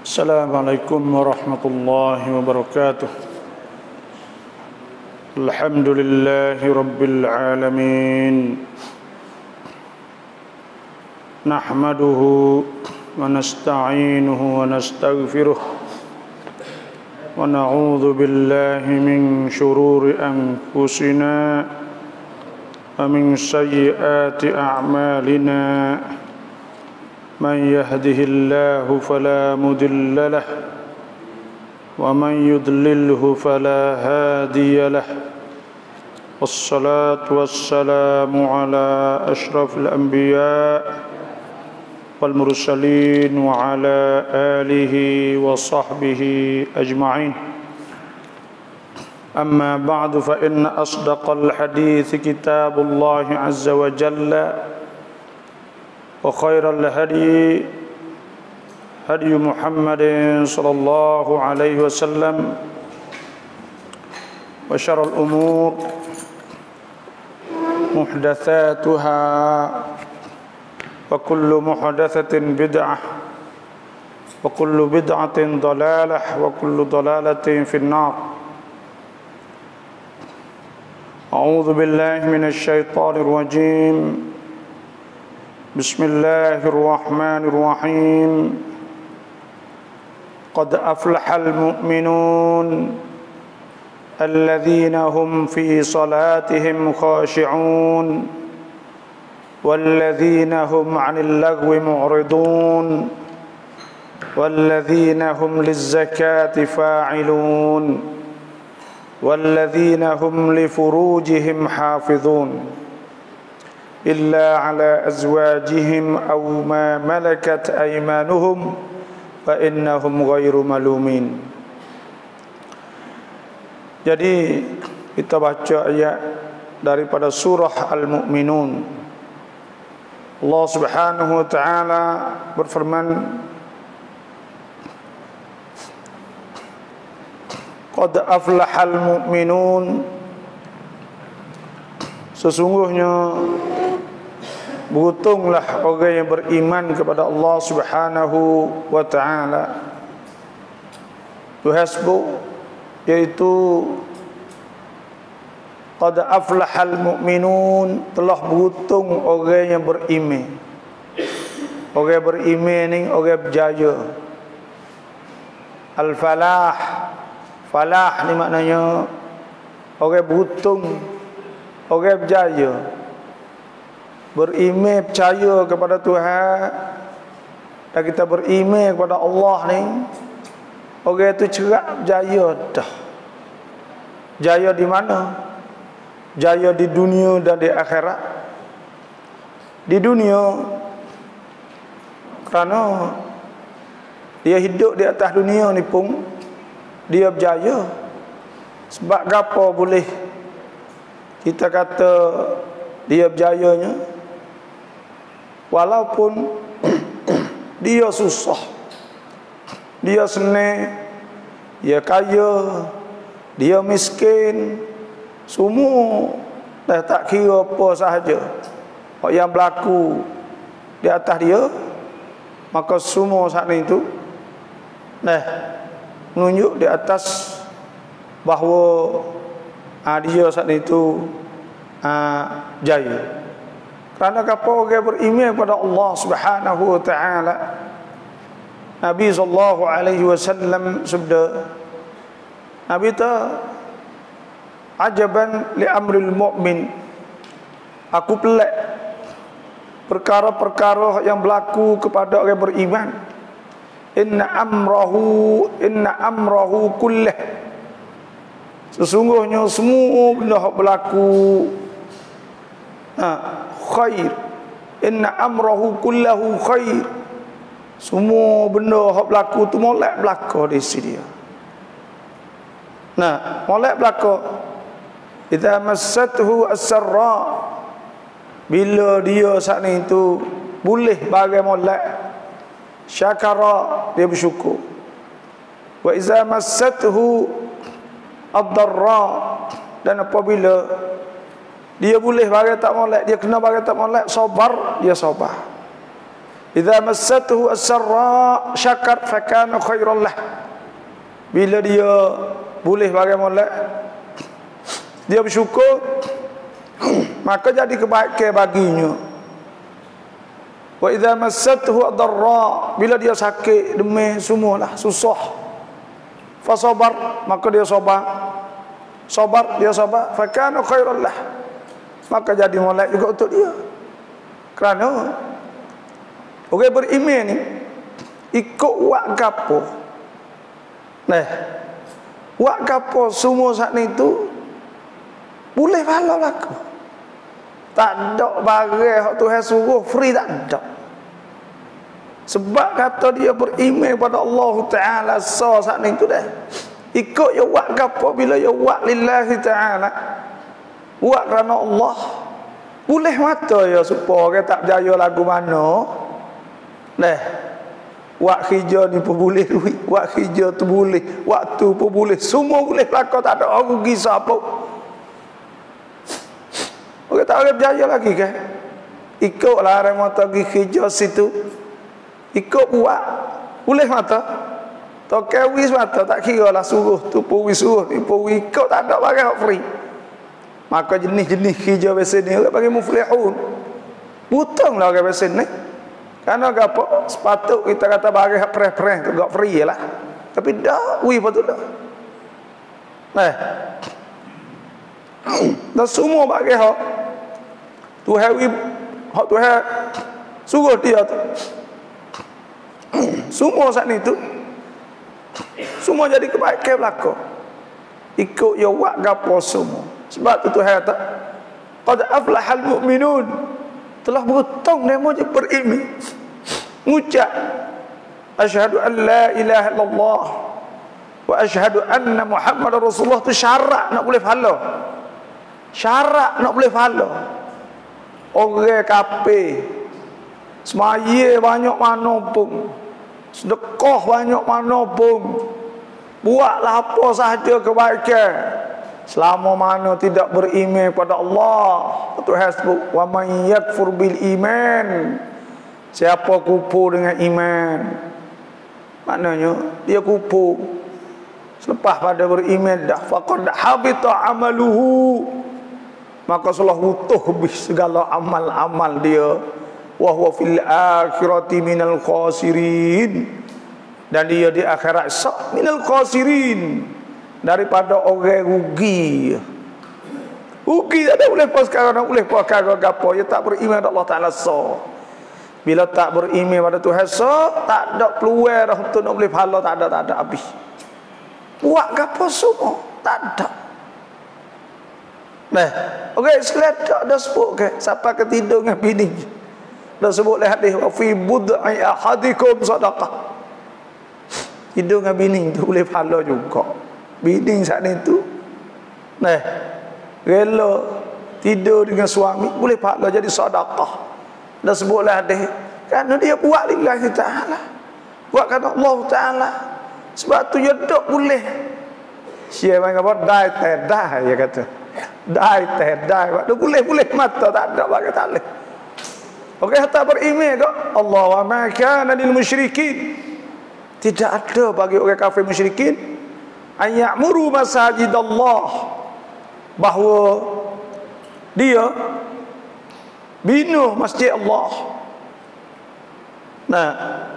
السلام عليكم ورحمة الله وبركاته. الحمد لله رب العالمين، نحمده ونستعينه ونستغفره ونعوذ بالله من شرور أنفسنا ومن سيئات أعمالنا. من يهده الله فلا مضل له ومن يضلله فلا هادي له. والصلاة والسلام على أشرف الأنبياء والمرسلين وعلى آله وصحبه أجمعين. أما بعد، فإن أصدق الحديث كتاب الله عز وجل، وخير الهدي هدي محمد صلى الله عليه وسلم، وشر الأمور محدثاتها، وكل محدثة بدعة، وكل بدعة ضلالة، وكل ضلالة في النار. أعوذ بالله من الشيطان الرجيم. بسم الله الرحمن الرحيم. قد أفلح المؤمنون الذين هم في صلاتهم خاشعون والذين هم عن اللغو معرضون والذين هم للزكاة فاعلون والذين هم لفروجهم حافظون إلا على أزواجهم أو ما ملكت أيمانهم فإنهم غير ملومين. Jadi kita baca ayat daripada surah Al-Mu'minun. Allah Subhanahu wa taala berfirman, Qad aflahal mu'minun, sesungguhnya beruntunglah orang yang beriman kepada Allah Subhanahu wa taala. Tuhasbu, yaitu qad aflahal mu'minun, telah beruntung orang yang beriman. Orang beriman ni orang berjaya. Al-falah, falah ni maknanya orang beruntung, orang berjaya. Beriman, percaya kepada Tuhan, dan kita beriman kepada Allah ni, orang itu cerak berjaya dah. Jaya di mana? Jaya di dunia dan di akhirat. Di dunia, kerana dia hidup di atas dunia ni pun dia berjaya. Sebab apa boleh kita kata dia berjayanya? Walaupun dia susah, dia senang, dia kaya, dia miskin, semua dah tak kira apa sahaja apa yang berlaku di atas dia, maka semua saat itu dah menunjuk di atas bahawa dia saat itu jaya. Kerana apa orang beriman kepada Allah Subhanahu wa taala. Nabi sallallahu alaihi wasallam sabda, Nabi ta ajaban li amril mu'min, aku pelik perkara-perkara yang berlaku kepada orang beriman. Inna amrahu kullah, sesungguhnya semua benda yang berlaku khair. Inna amrahu kullahu khair, semua benda yang berlaku tu molek berlaku di sini dia. Molek berlaku. Idza massathu as-sarra, bila dia saat ni tu boleh bagi molek, syakara, dia bersyukur. Wa idza massathu ad-darra, dan apabila dia boleh bagi tak molek, dia kena bagi tak molek, sabar, dia sabar. Idza massatuhu as-sarra syakar fa kana khairan lah. Bila dia boleh bagi molek, dia bersyukur, maka jadi kebaikan baginya. Wa idza massatuhu ad-darra, bila dia sakit, demam, semualah susah, fa sabar, maka dia sabar. Dia sabar, fa kana khairan lah, maka jadi molek juga untuk dia. Kerana orang beriman ni ikut wak gapo. Nah, wak gapo semua saat ni tu boleh pahala laku. Tak ada barang hak Tuhan suruh free, tak ada. Sebab kata dia beriman pada Allah Taala saat ni tu dah. Ikut ya wak gapo, bila ya wak lillahi ta'ala, wak kerana Allah, boleh mata ya supaya orang tak berjaya lagu mana. Nah, wak hijau ni pun boleh duit, wak hijau tu boleh, waktu pun boleh, semua boleh belakang, tak ada orang rugi siapa. Orang tak boleh berjaya lagi kan? Ikutlah orang mata pergi hijau situ, ikut buat, boleh mata. Tokai wis mata, tak kira lah suruh tu pun wis suruh, ni pun ikut, tak ada barang free. Maka jenis-jenis hijau biasa ni orang panggil muflihun. Butanglah orang biasa ni. Karena apa? Sepatut kita kata barang preh-preh tu gak free lah. Tapi dah wih patut dah. Nah. Dan semua barang hak Tuhan wih, hak Tuhan suruh dia tu. Semua saat ni tu semua jadi kebaikan belaka. Ikut ya wak gapo semua. Sebab tu Tuhan kata, qad aflahal mu'minun, telah beruntung mereka yang beriman. Ngucap asyhadu an la ilaha illallah wa asyhadu anna Muhammadar Rasulullah, tu syarat nak boleh pahala. Syarat nak boleh pahala. Orang kafir semaya banyak mana pun, sedekah banyak mana pun, buatlah apa sahaja kebaikan, selama mana tidak beriman pada Allah. Tuhan sebut wa man yakfur bil iman, siapa kufur dengan iman, maknanya dia kufur selepas pada beriman dah, faqad habita amaluhu, maka sudah utuh habis segala amal-amal dia. Wa huwa fil akhirati minal khasirin, dan dia di akhirat minal khasirin, daripada orang rugi. Rugi tak ada boleh pas sekarang, tak boleh pas kagak gapo, dia tak beriman pada Allah Taala so. Bila tak beriman pada Tuhan so, tak ada peluang dah untuk nak boleh pahala, tak ada habis. Buat gapo semua tak ada. Nah, orang Islam tak ada sebut ke siapa ketidur dengan bini. Dah sebut oleh hadis wa fi bud'i ahadikum sadaqah. Tidur dengan bini tu boleh pahala juga. Bini saat ni tu, nah, rela tidur dengan suami boleh pahala jadi sedekah. Dah sebutlah hadis, kerana dia buat lillahi ta'ala, buat kerana Allah Ta'ala. Sebab tu dia tak boleh siapa yang apa dai tedai, dia kata dai tedai, waktu boleh mata tak ada bagi tak boleh. Okey, tak beriman kok Allah wa ma kana lil musyrikin, tidak ada bagi orang kafir musyrikin an ya'muru masajidallah, bahawa dia bina masjid Allah. Nah,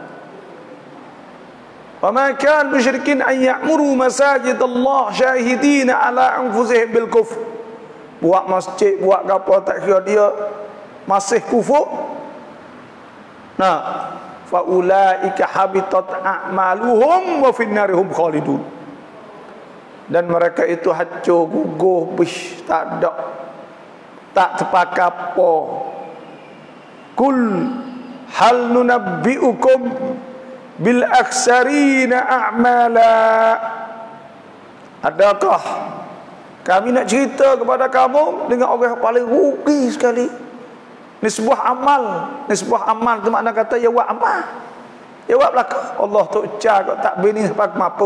wa ma kana musyrikin an ya'muru masajidallah syahidina ala anfusihim bil kufr, buat masjid buat apa tak kira dia masih kufur. Nah, fa ulaika habitat a'maluhum wa finnarihum khalidun, dan mereka itu hancur gugur bish, tak ada, tak terpakai apa. Kul hal nunabbi'ukum bil aksarina a'mala, adakah kami nak cerita kepada kamu dengan orang yang paling rugi sekali. Ni sebuah amal tu makna kata ya buat amal, ya buat belaka. Allah tu ucap tak bini sampai mampu.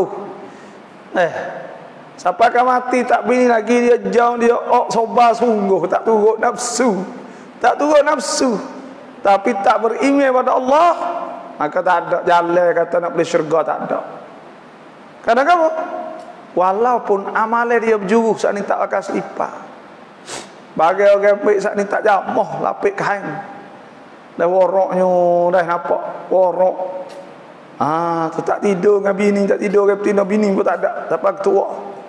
Sampai kan mati tak bini lagi, dia jauh, dia sobar sungguh, tak turut nafsu, tapi tak beriman pada Allah, maka tak ada jalan kata nak beli syurga, tak ada. Kadang apa? Walaupun amalan dia berjuru saat ni tak akan selipar. Bagi orang baik saat ni tak jamah lapik kain. Dah woroknya, dah nampak worok. Tu tak tidur dengan bini, tak tidur dengan betina bini pun tak ada, sampai ketua.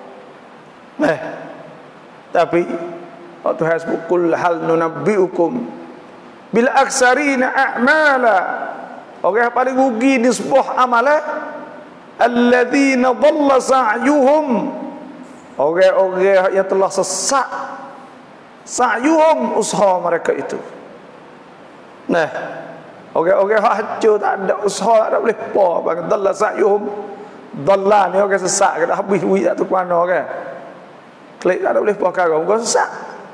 Tapi Tuhan sebut kul hal nunabbiukum bil aksarina a'mala. Orang yang paling rugi ni sebuah amalan, alladzina dhalla sa'yuhum, orang-orang yang telah sesat sa'yuhum, usaha mereka itu. Orang-orang hancur, tak ada usaha, tak ada boleh apa. Bagi dhalla sa'yuhum, dhalla ni orang sesat, kena habis duit tak tahu mana kan. Klik tak ada boleh apa kau, orang sesat.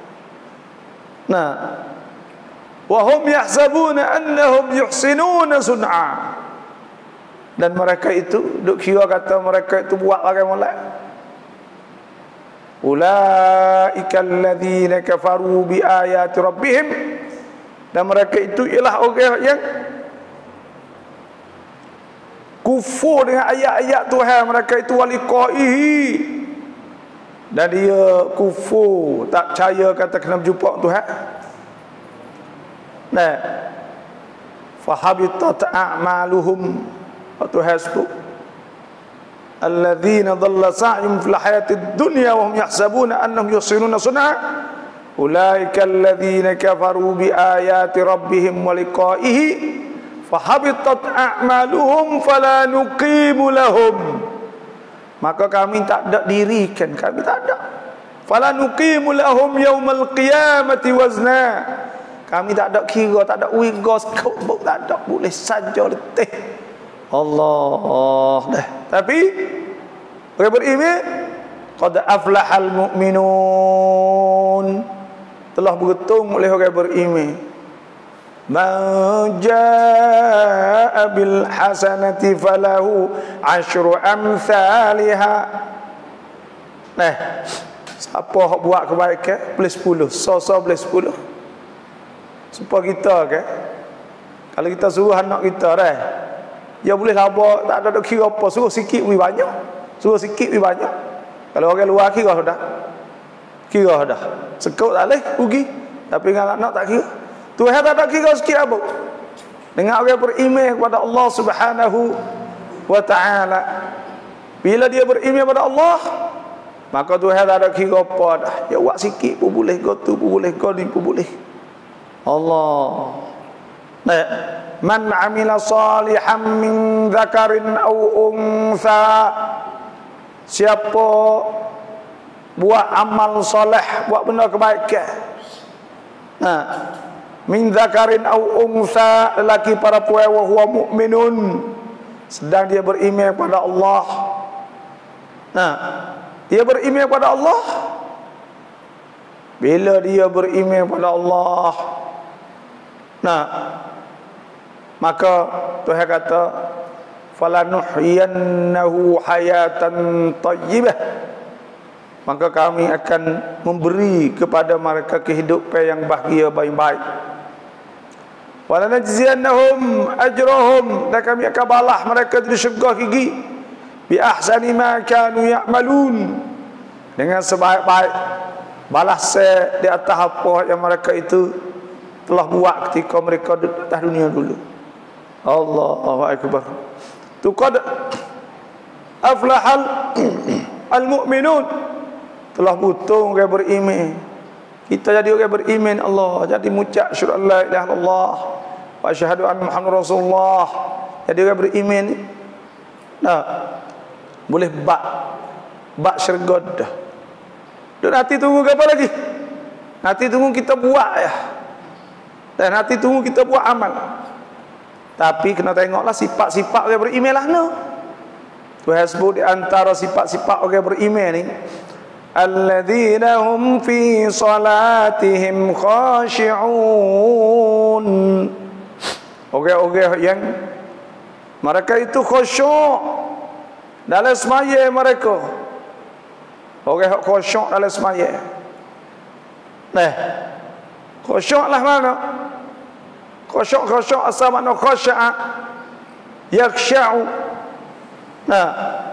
Wa hum yahsabuna annahum yuhsinuna sun'a. Dan mereka itu duk kira kata mereka itu buat bagai molek. Ulaika alladzina kafaru bi ayati rabbihim. Dan mereka itu ialah orang yang kufur dengan ayat-ayat Tuhan mereka itu, waliqaihi. Dan dia kufur, tak percaya kata kena berjumpa Tuhan. Fahabitat a'maluhum. Tuhan sebut alladzina dhalla sa'yuhum fil hayatid dunya wa hum yahsabuna annahum yuhsinuna sun'a. Ulaika alladzina kafaru bi ayati rabbihim wa liqa'ihi fahabitat a'maluhum fala nuqimu lahum. Maka kami tak ada dirikan, kami tak ada. Fala nuqimu lahum yaumal qiyamati wazna. Kami tak ada kira, tak ada wigo, sekubuk tak ada, boleh saja letih. Allah dah. Tapi orang beriman, qad aflahal mu'minun, telah beruntung oleh orang beriman. Man jaa bil hasanati falahu asyru amsalha. Siapa hok buat kebaikan boleh 10, so boleh 10. Supaya kita kan, kalau kita suruh anak kita dah, dia boleh labak, tak ada kira apa, suruh sikit lebih banyak, suruh sikit lebih banyak. Kalau orang luar kira dah, sekut tak boleh rugi. Tapi dengan anak tak kira, Tuhan tak ada kira sikit apa. Dengan orang beriman kepada Allah Subhanahu wa ta'ala, bila dia beriman kepada Allah, maka Tuhan tak ada kira apa dah. Dia buat sikit pun boleh, gotu pun boleh, goni pun boleh. Allah. Man amila salihan min dzakarin aw untha. Siapa buat amal soleh, buat benda kebaikan, min dzakarin aw untha, lelaki para puai, wa huwa mu'minun, sedang dia beriman kepada Allah. Dia beriman kepada Allah. Bila dia beriman kepada Allah, maka Tuhan kata falanuhyiyannahu hayatan thayyibah, maka kami akan memberi kepada mereka kehidupan yang bahagia, baik-baik. Walanajziyannahum ajrahum, dan kami akan balas mereka di syurga gigi bi ahsani ma kanu ya'malun, dengan sebaik-baik balas di atas apa yang mereka itu telah buat ketika mereka di atas dunia dulu. Allahu akbar. Tu qad aflahal al-mu'minun, telah beruntung orang beriman. Kita jadi orang beriman Allah, jadi mengucap syahadu la ilaha illallah wa asyhadu anna Muhammadar Rasulullah. Jadi orang beriman boleh bak syurga dah. Dan nanti tunggu apa lagi? Nanti tunggu kita buat ya. Dan nanti tunggu kita buat amal. Tapi kena tengoklah sifat-sifat orang beriman lah. Tuhan sebut di antara sifat-sifat orang beriman ni, alladzina hum fi salatihim khashi'un. Orang-orang yang mereka itu khusyuk dalam sembahyang mereka. Orang khusyuk dalam sembahyang. Khusyuk lah mana? Khusyuk asal makna khasya'a, yaksya'u. Nah,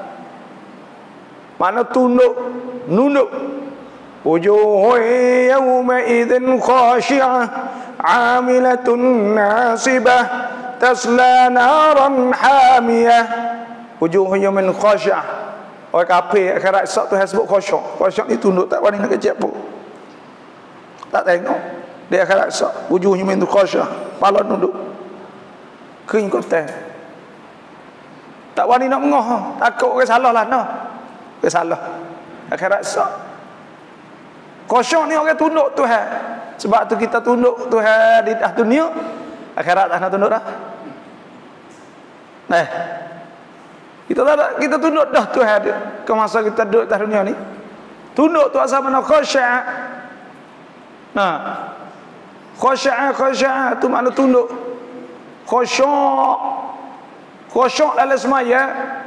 makna tunduk, nunduk. Wujuhu yawma idzin khasyi'ah 'amilatun nasibah tasla naran hamiyah. Wujuhu yawmin khasyi'ah. Orang kafir akhirat esok tu sebut khusyuk. Khusyuk ni tunduk, tak wani nak kecek pun. Tak tengok. Dia akhirat esok wujuh yawmin khasyi'ah. Pala nunduk. Kering kotak. Tak wani nak mengoh. Takut orang salah lah no. Orang salah. Akhirat esok. Khusyuk ni orang tunduk Tuhan. Sebab tu kita tunduk Tuhan di atas dunia. Akhirat tak nak tunduk dah. Kita tunduk dah Tuhan dia. Ke masa kita duduk atas dunia ni. Tunduk tu asal mana khusya'. Nah. Khusya' tu makna tunduk. Khusyuk dalam semaya.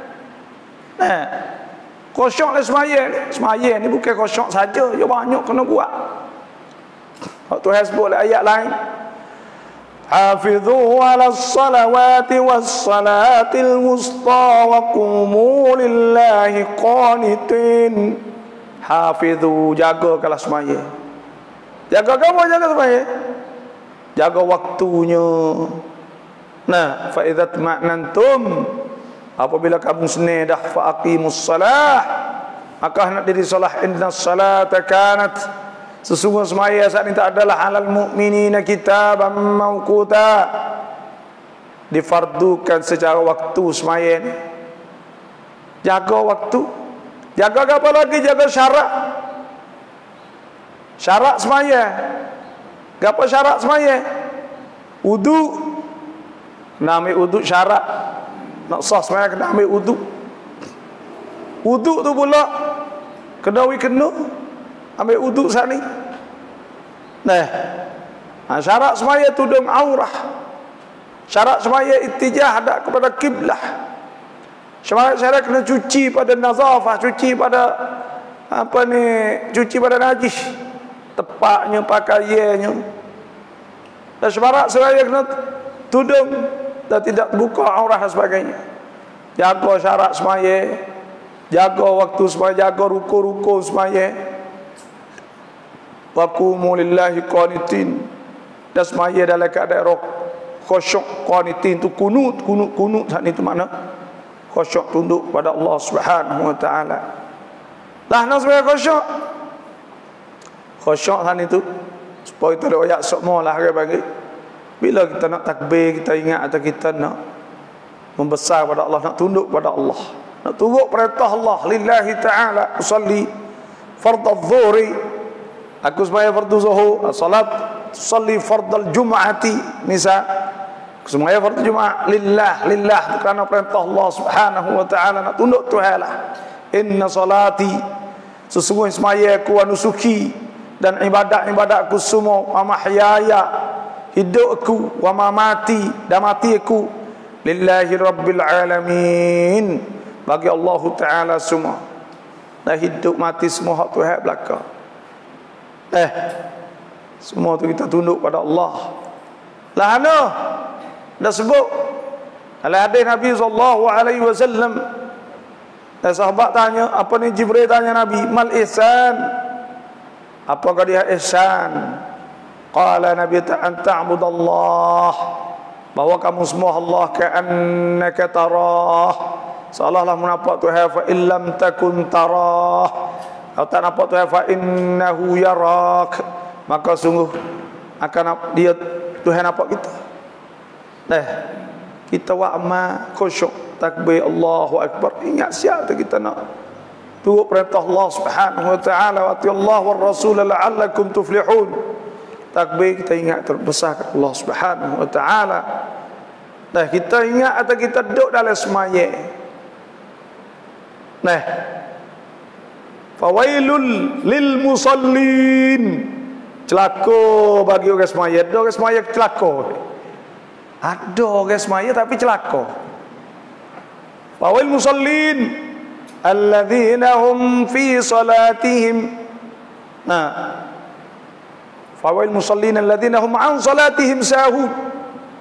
Khusyuk dalam semaya ni bukan khusyuk saja, dia banyak kena buat. Tuhan sebut ayat lain. Hafidhu 'alas salawati was salatil wusta wa qumu lillahi qanitin. Hafidhu, jaga kalau semaya. Jaga kamu, jaga semaya. Jaga waktunya. Nah, fa idza tma'nantum, apabila kamu senang dah, fa aqimus salah, maka hendak diri solah. Inna salata kanat, sesungguhnya semaya saat ini tak adalah halal mukminina kitaban mawquta, difardukan secara waktu semaya ni. Jaga waktu. Jaga apa lagi? Jaga syarat. Syarat semaya. Apa syarat semaya? Wudu. Kena ambil wudu syarat. Nak sah semaya kena ambil wudu. Wudu tu pula kena ambil wudu saat ni. Syarat semaya tudung aurah. Syarat semaya ittijah hadap kepada kiblah. Syarat kena cuci pada nazafah, cuci pada cuci pada najis, tepaknya pakaiannya. Dan syarat semaya kena tudung dan tidak buka aurah dan sebagainya. Jaga syarat semaya, jaga waktu semaya, jaga ruku-ruku semaya. Wa qumu lillahi qanitin, dan semaya dalam keadaan khusyuk. Qanitin tu kunut saat itu makna khusyuk, tunduk pada Allah Subhanahu wa taala. Lah nak semaya khusyuk saat itu supaya kita ada ayat semua lah bagi. Bila kita nak takbir, kita ingat atau kita nak membesar pada Allah, nak tunduk pada Allah, nak tunduk perintah Allah. Lillahi ta'ala usalli fardhu dhuhri, aku semaya fardu zuhur. Salat tusalli fardal jum'ati, misal semaya fardu Jumaat. Lillah kerana perintah Allah Subhanahu wa taala, nak tunduk Tuhan lah. Inna salati, sesungguhnya semaya aku, wa nusuki, dan ibadat-ibadatku semua, wa mahyaya, hidupku, wa mamati, dan mati aku, lillahi rabbil alamin, bagi Allah taala semua. Dan hidup mati semua hak Tuhan belaka. Semua tu kita tunduk pada Allah. Lah dah sebut dalam hadis Nabi sallallahu alaihi wasallam. Dan sahabat tanya, apa ni? Jibril tanya Nabi, mal ihsan, apakah dia ihsan? Qala Nabi ta'budallah, bahwa kamu semua Allah ka'annaka tarah, seolah-olah menampak Tuhan. Fa illam takun tarah, kalau tak nampak Tuhan, fa innahu yarak, maka sungguh akan dia Tuhan nampak kita. Kita wa'ma khusyuk, takbir, Allahu Akbar. Ingat siap kita nak turut perintah Allah Subhanahu wa taala, wa atiullah war rasul la'allakum tuflihun. Takbir, kita ingat terbesar Allah Subhanahu wa taala. Kita ingat atau kita duduk dalam semaya. Fawailul lil musallin, celaka bagi orang semaya. Ada orang semaya celaka. Ada orang semaya tapi celaka. Fawail musallin alladzina hum fi salatihim. Fawail musallin alladzina hum an salatihim sahun.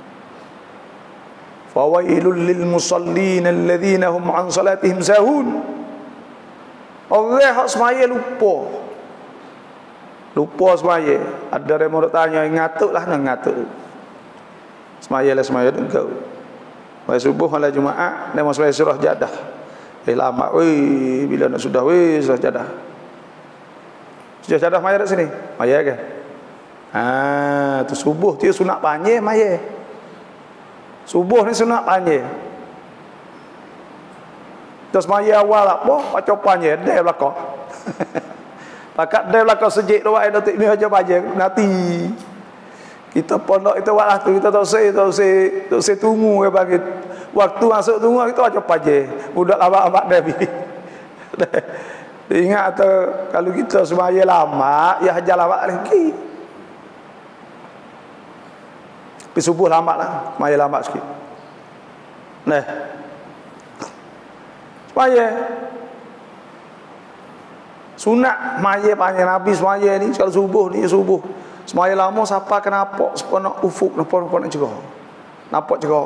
Fawailul lil musallin alladhina hum an salatihim sahun. Orang hak semaya lupa. Lupa semaya. Ada orang mau tanya, ngatuklah nak ngatuk. Semaya engkau. Mai subuh malam Jumaat, dia mau semaya surah jadah. Lama bila nak sudah surah jadah. Surah jadah maya kat sini. Maya kan? Tu subuh tu sunat panjang maya. Subuh ni sunat panjang. Terus maya awal apa? Baca panjang dia belakang. Pakat dia belakang sejik doa Datuk Mi baca panjang nanti. Kita pondok itu walah tu kita tak usah tunggu ke bagi waktu masuk tunggu kita baca panjang. Budak abak-abak Nabi. Ingat atau kalau kita semaya lama ya hajar awak lagi. Tapi subuh lama lah, semaya lama sikit. Nah, semaya sunat maya panjang Nabi semaya ni kalau subuh ni subuh. Semaya lama siapa kena nampak seponak ufuk nampak nak juga. Nampak juga.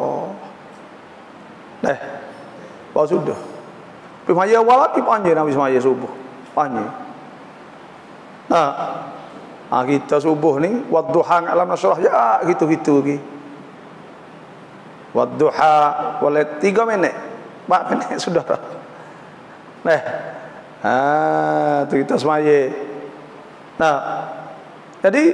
Nah, baru sudah. Tapi maya awal tapi panjang Nabi semaya subuh. Panjang. Kita subuh ni wadduha alam nasrah ya gitu-gitu lagi. Wadduha boleh 3 minit. 4 minit sudah. Nah. Tu kita semaya. Jadi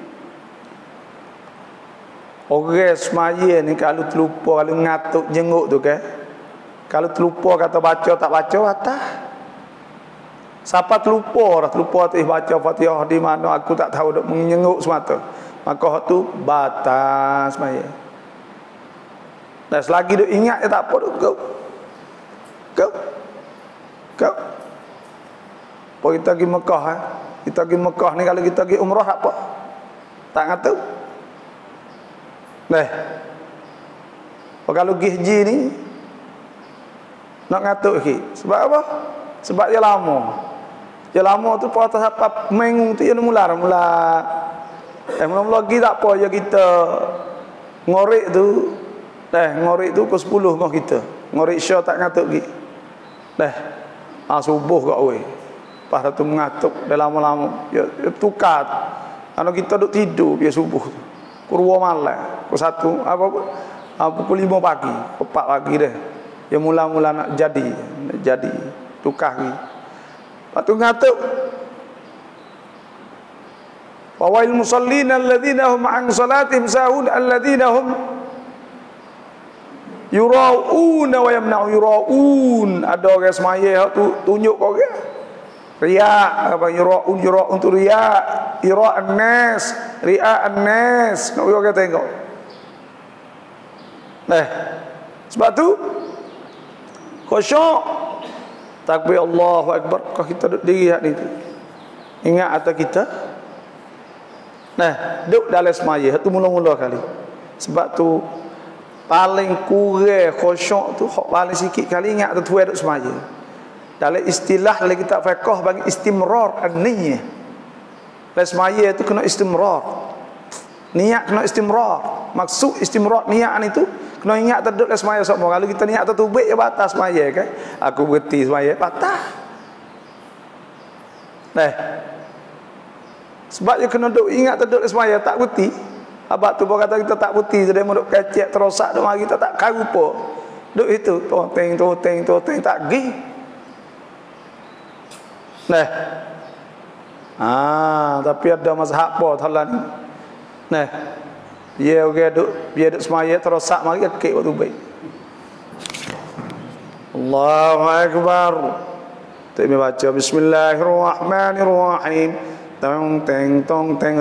orang semaya ni kalau terlupa, kalau ngatuk jenguk tu kan. Kalau terlupa kata baca tak baca atas. Siapa terlupa tu baca Fatihah di mana aku tak tahu dak menyenguk semata. Maka hak tu batas semaya. Dan selagi duk ingat tak apa duk go. Kita pergi Mekah Kita pergi Mekah ni kalau kita pergi umrah apa? Tak ngatuk. Kalau pergi haji ni nak ngatuk lagi. Sebab apa? Sebab dia lama. Dia lama tu pada apa mengung tu dia mula lagi tak apa ya kita ngorek tu. Ngorek tu pukul 10 kau kita. Ngorek Isya tak ngatuk lagi. Subuh kat we. Lepas tu mengatuk dah lama-lama dia tukar. Kalau kita duduk tidur dia subuh tu. Kurwa malam. Pukul 1 pukul 5 pagi, 4 pagi dah. Dia mula-mula nak jadi tukar lagi. Lepas tu ngatuk. Fawail musallin alladhina hum an salatihim sahun alladhina hum yura'una wa yamna'u yura'un. Ada orang semaya tu tunjuk kau ke? Riya apa yura'un tu riya an-nas nak orang tengok. Sebab tu khusyuk takbir Allahu Akbar kalau kita duduk diri hak ni tu. Ingat atas kita. Duduk dalam semaya tu mula-mula kali. Sebab tu paling kurang khusyuk tu hak paling sikit kali ingat tu duduk semaya. Dalam istilah dalam kitab fiqh bagi istimrar an-niyyah. Dalam semaya tu kena istimrar. Niat kena istimrar. Maksud istimrar niat itu kena ingat terduduk dalam semaya semua. Kalau kita niat tertubik ya batas semaya kan. Aku berhenti semaya batas. Sebab dia kena duduk ingat terduduk dalam semaya tak berhenti. Abang tu kata kita tak berhenti jadi mau duk kecek terosak duk mari kita tak karu apa. Duk itu toteng tak gi. Tapi ada mazhab apa thalan ni. Dia duk semaya terosak mari kek waktu baik. Allahu Akbar. Tak baca bismillahirrahmanirrahim. Tong teng.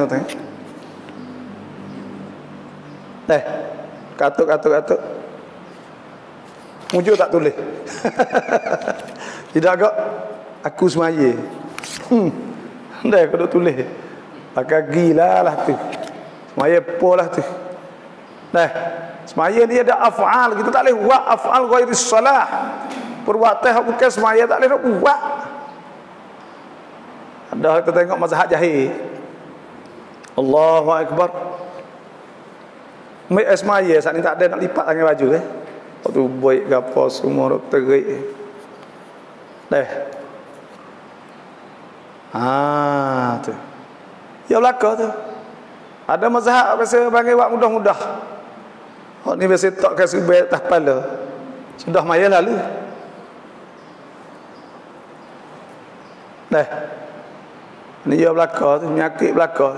Katuk. Mujur tak tulis. Tidak agak aku semaya. Aku duk tulis. Pakai gila lah tu. Semaya polah tu. Semaya ni ada af'al. Kita tak boleh buat af'al ghairis salah. Perbuatan hak bukan semaya tak boleh buat. Ada kita tengok mazhab Jahil. Allahu Akbar. Semaya saat ni tak ada nak lipat tangan baju Waktu baik ke apa semua dok terik. Deh. Tu. Ya belaka tu. Ada mazhab biasa bagi buat mudah-mudah. Hak ni biasa tak kasi baik atas kepala. Sudah maya lalu. Deh. Ni ya belaka tu, penyakit belaka.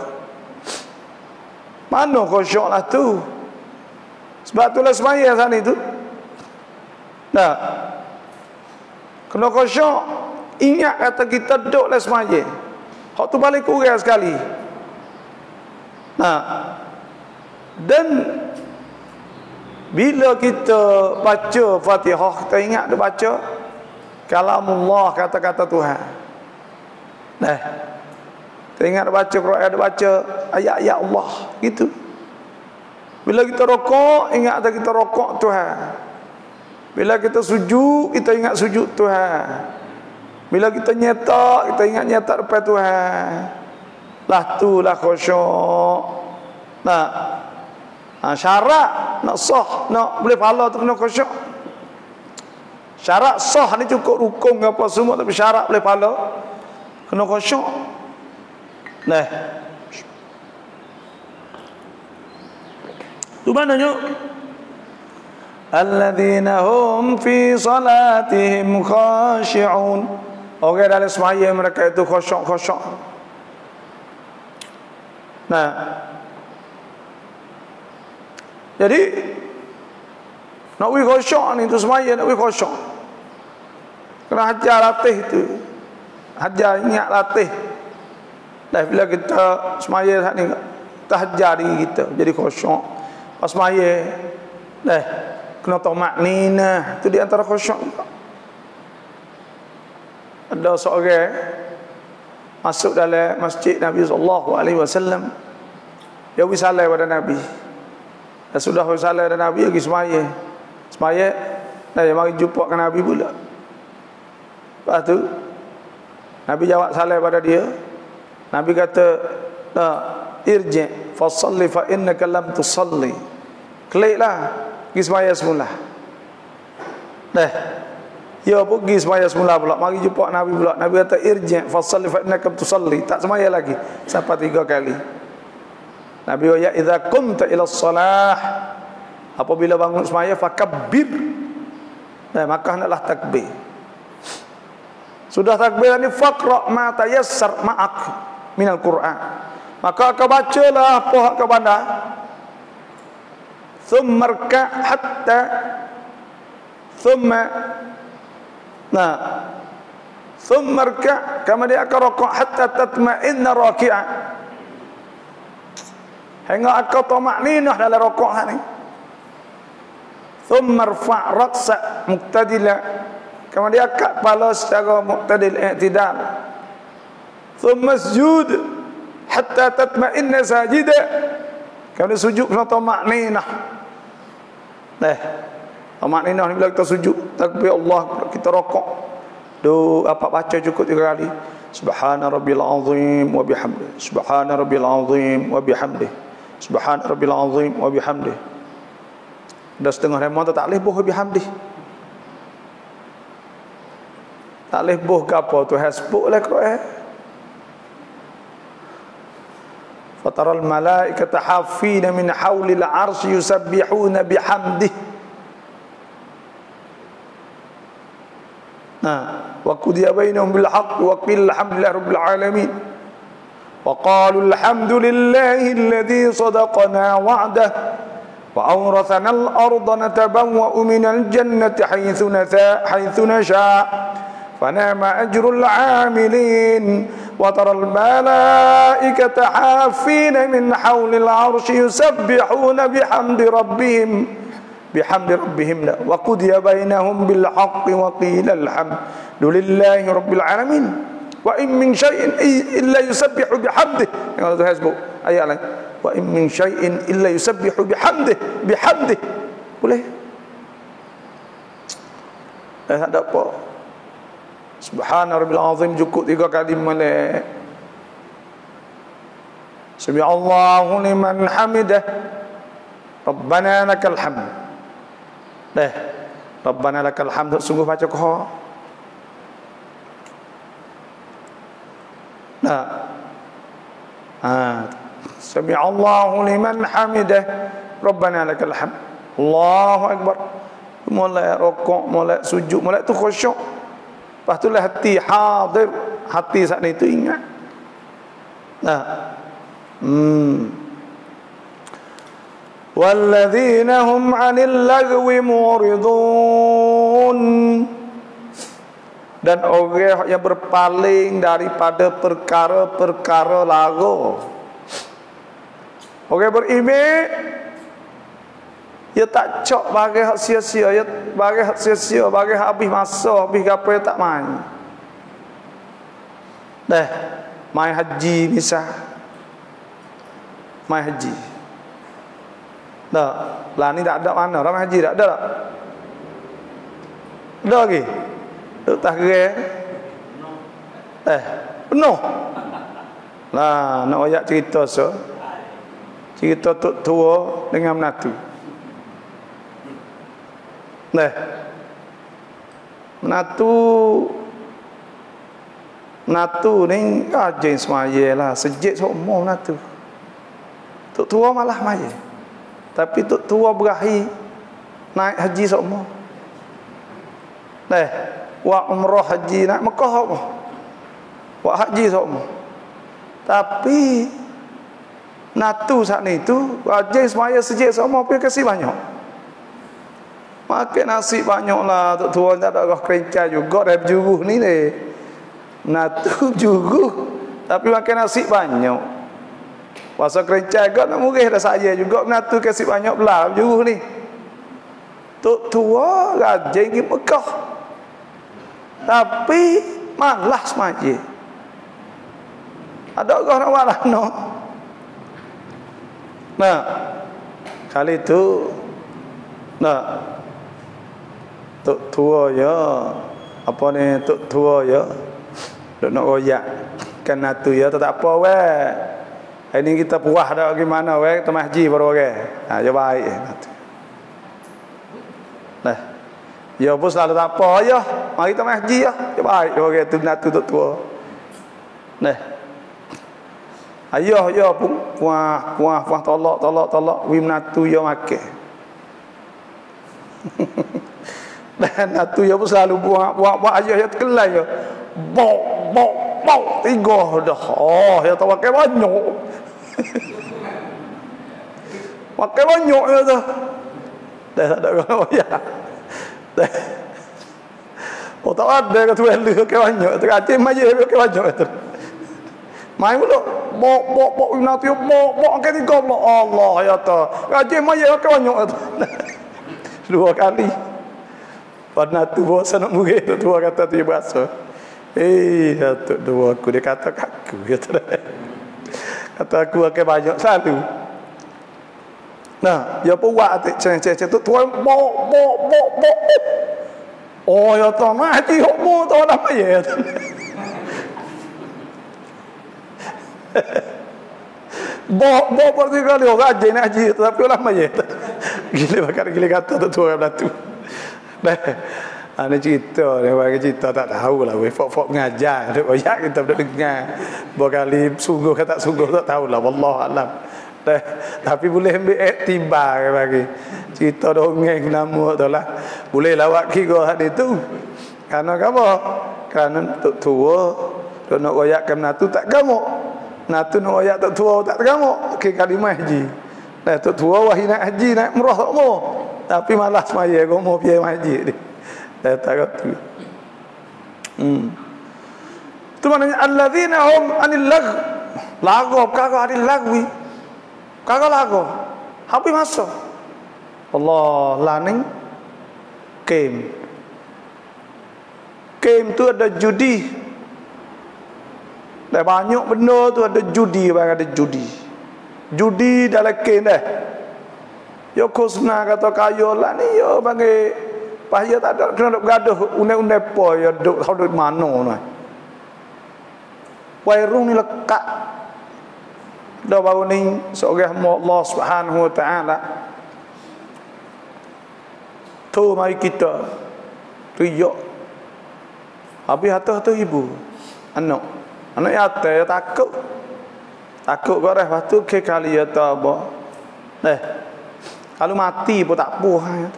Mana khusyuk lah tu. Sebab itulah semaya sana tu. Nah. Kena khusyuk. Ingat kata kita duduklah semaya. Hak tu paling kurang sekali. Nah. Dan bila kita baca Fatihah, kita ingat dia baca kalamullah, kata-kata Tuhan. Nah. Kita ingat dia baca Quran, dia baca ayat-ayat Allah gitu. Bila kita rokok, ingat kita rokok Tuhan. Bila kita sujud, kita ingat sujud Tuhan. Bila kita nyetak, kita ingat nyetak depan Tuhan. Lah tu lah khusyuk. Nah, syarat nak sah, nak boleh pahala tu kena khusyuk. Syarat sah ni cukup rukun apa semua, tapi syarat boleh pahala kena khusyuk. Nah, tu maknanya alladzina hum fi salatihim khashi'un. Orang dalam sembahyang mereka itu khusyuk. Nah, jadi nak wi khusyuk ni tu sembahyang nak wi khusyuk. Kena hajar latih tu. Hajar ingat latih. Dan bila kita semaya saat ni kita hajar diri kita jadi khusyuk. Pas semaya kena tamakninah, tu di antara khusyuk. Ada seorang masuk dalam masjid Nabi SAW. Dia bersalam pada Nabi. Dan sudah bersalam pada Nabi pergi semaya dia mari jumpa dengan Nabi pula. Lepas tu Nabi jawab salam pada dia. Nabi kata, irji' fa salli fa innaka lam tusalli. Keliklah, pergi sembahyang semula. Ya pergi sembahyang semula pula, mari jumpa Nabi pula. Nabi kata, irji' fa salli fa innaka lam tusalli. Tak sembahyang lagi sampai 3 kali. Nabi wa ya idza qumta ila shalah, apabila bangun sembahyang fakabbir. Maka hendaklah takbir. Sudah takbir ni faqra ma tayassar ma'ak minal Quran. Maka kau bacalah apa hak kau pandai. Thumma rka' hatta thumma rka' kama dia akan rukuk hatta tatma'inna raki'an. Hingga aku tamakninah dalam rukuk ni. Thumma rfa' ra'sa muqtadila. Kama dia angkat kepala secara muqtadil i'tidal. Thumma sujud hatta tatma'inna sajida. Kama dia sujud kena tamakninah. Tamakninah ni bila kita sujud, takbir Allah, kita rokok. Apa baca cukup 3 kali. Subhana rabbil azim wa bihamdih. Subhana rabbil azim wa bihamdih. Subhana rabbil azim wa bihamdih. Dah setengah Ramadan tak boleh boh bihamdih. Tak boleh boh ke apa tu hasbuklah Quran. Fataral malaikata hafina min haulil arsy yusabbihuna bihamdih. Wa qudiya bainahum bil haqq wa qila alhamdulillahi rabbil alamin. Wa qalu alhamdulillahi alladhi sadaqana wa'dah wa awrathana al-ardha natabawwa'u minal jannati haythu nasha'. فنعم أجر العاملين وترى الملائكة حافين من حول العرش يسبحون بحمد ربهم وقضي بينهم بالحق وقيل الحمد لله رب العالمين وإن من شيء إلا يسبح بحمده. وإن من شيء إلا يسبح بحمده. Boleh? Tak ada apa. Subhana rabbil azim cukup 3 kali molek. Sami'allahu liman hamidah. Rabbana lakal hamd. Rabbana lakal hamd sungguh baca kau. Nah. Sami Allahu liman hamidah. Rabbana lakal hamd. Allahu akbar. Mulai rukuk, mulai sujud, mulai tu khusyuk. Lepas tu lah hati hadir, hati saat itu ingat. Nah. Walladzina hum 'anil lagwi muridun. Dan orang yang berpaling daripada perkara-perkara lagu. Orang beriman dia tak cok bagi hak sia-sia, dia bagi hak sia-sia, bagi hak habis masa, habis gapo dia tak main. Dah, main haji misal. Main haji. Dah, lah ni tak ada mana, orang haji tak ada tak? Ada lagi? Duk tak kira. Penuh. Lah, nak ayat cerita so. Cerita tok tua dengan menatu. Nah. Menatu ni rajin semaya lah. Sejik semua menatu. Tok tua malah maya. Tapi tok tua berakhir naik haji semua. Nah. Wa umrah haji nak Mekah apa? Wa haji semua. Tapi natu saat itu rajin semaya sejik semua pergi kasih banyak. Makan nasi banyaklah tok tua tak ada kerenca juga dah juruh ni deh. Natu juruh tapi makan nasi banyak. Pasal kerenca gak nak murih dah saya juga natu kasih banyak belah juruh ni. Tok tua rajin pergi Mekah. Tapi malas semaya. Ada orang nak buat no. Nah, kali itu tok tua ya. Apa ni tok tua ya. Dok nak royak kan natu ya tak apa weh. Hari ni kita puas dah bagaimana weh kita haji baru orang. Ya baik natu. Nah. Ya pun selalu tak apa ya. Mari kita haji ya. Ya baik orang tu natu tok tua. Nah. Ayah ya pun puah tolak wi menatu ya makan. Dan natu ya pun selalu buat ayah ya terkelai ya. Bok tiga dah. Oh ya tak pakai banyak. Pakai banyak ya tu. Dah tak ada orang ya. Dah. Oh tak ada ke tu elu pakai banyak. Teracim aja pakai banyak tu. Mai pula bok nanti bok ke tiga pula Allah ya ta. Gaji mai ke banyak tu. Dua kali. Pada tu bosan nak murid tu tua kata tu bahasa. Datuk dua aku dia kata aku ya tu. Kata aku akan banyak selalu. Nah, ya buat cek tu tua bok. Oh ya ta mati hokmu tu dah mai tu. Bok berarti kali orang haji nak haji tapi orang mayat. Gila kata tu orang batu. Dah. Ana cerita ni bagi cerita tak tahulah we fok mengajar duk royak kita dak dengar. Berkali sungguh ke tak sungguh tak tahulah wallahu alam. Dah. Tapi boleh ambil iktibar bagi. Cerita dongeng nama tu lah. Boleh lawak kira hal itu. Karena apa? Kerana tok tua duk nak royakkan menatu tak gamuk. Natu nak ayat tok tua tak tergamuk ke kalimah haji. Dah tok tua wahai nak haji nak umrah tak mau. Tapi malas maya kau mau pergi haji dia. Dah tak tu. Tu maknanya alladzina hum anil lagu kagak anil lagwi. Kagak lagu. Habis masuk. Allah laning game. Game tu ada judi. Dah banyak benda tu ada judi bang ada judi. Judi dalam ken dah. Yo kosna kata kayo lah ni yo bagi pahaya tak ada kena bergaduh unai-unai apa ya duk duk mana nah. Wairung ni lekat. Dah baru ni seorang Allah Subhanahu wa taala Tu mari kita riak. Habis harta ibu. Anak yatim ya takut. Takut kau dah. Lepas tu kali ya tak apa. Kalau mati pun tak apa.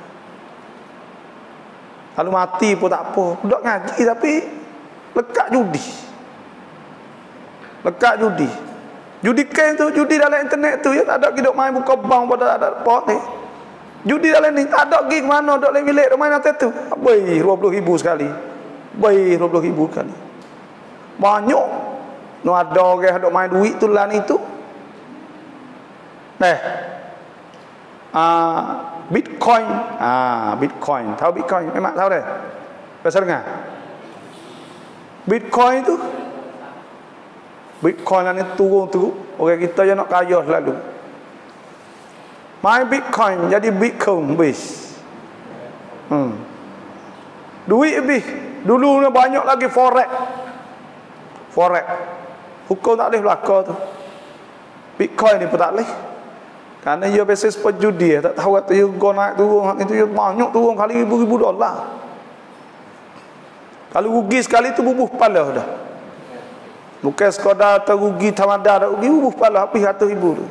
Kalau mati pun tak apa. Budak ngaji tapi lekat judi. Lekat judi. Judi kain tu, judi dalam internet tu ya, tak ada hidup main buka bank pada ada apa ni. Judi dalam ni tak ada pergi ke mana, dok dalam bilik dok main atas tu. Baik 20,000 sekali. Baik 20,000 sekali. Banyak. No ada orang dok main duit tu lah ni tu. Bitcoin. Bitcoin. Tahu Bitcoin? Memang tahu dah. Pasal dengar. Bitcoin tu. Bitcoin ni turun tu. Orang kita je nak kaya selalu. Main Bitcoin jadi Bitcoin bis. Duit lebih. Dulu ni banyak lagi forex. Forex. Hukum tak boleh berlaku tu. Bitcoin ni pun tak boleh. Kerana ia biasa penjudi, tak tahu kata ia naik turun, itu ia banyak turun kali ribu-ribu dolar. Kalau rugi sekali tu bubuh kepala dah. Bukan sekadar terugi tamada, dah rugi bubuh kepala habis 100,000 tu.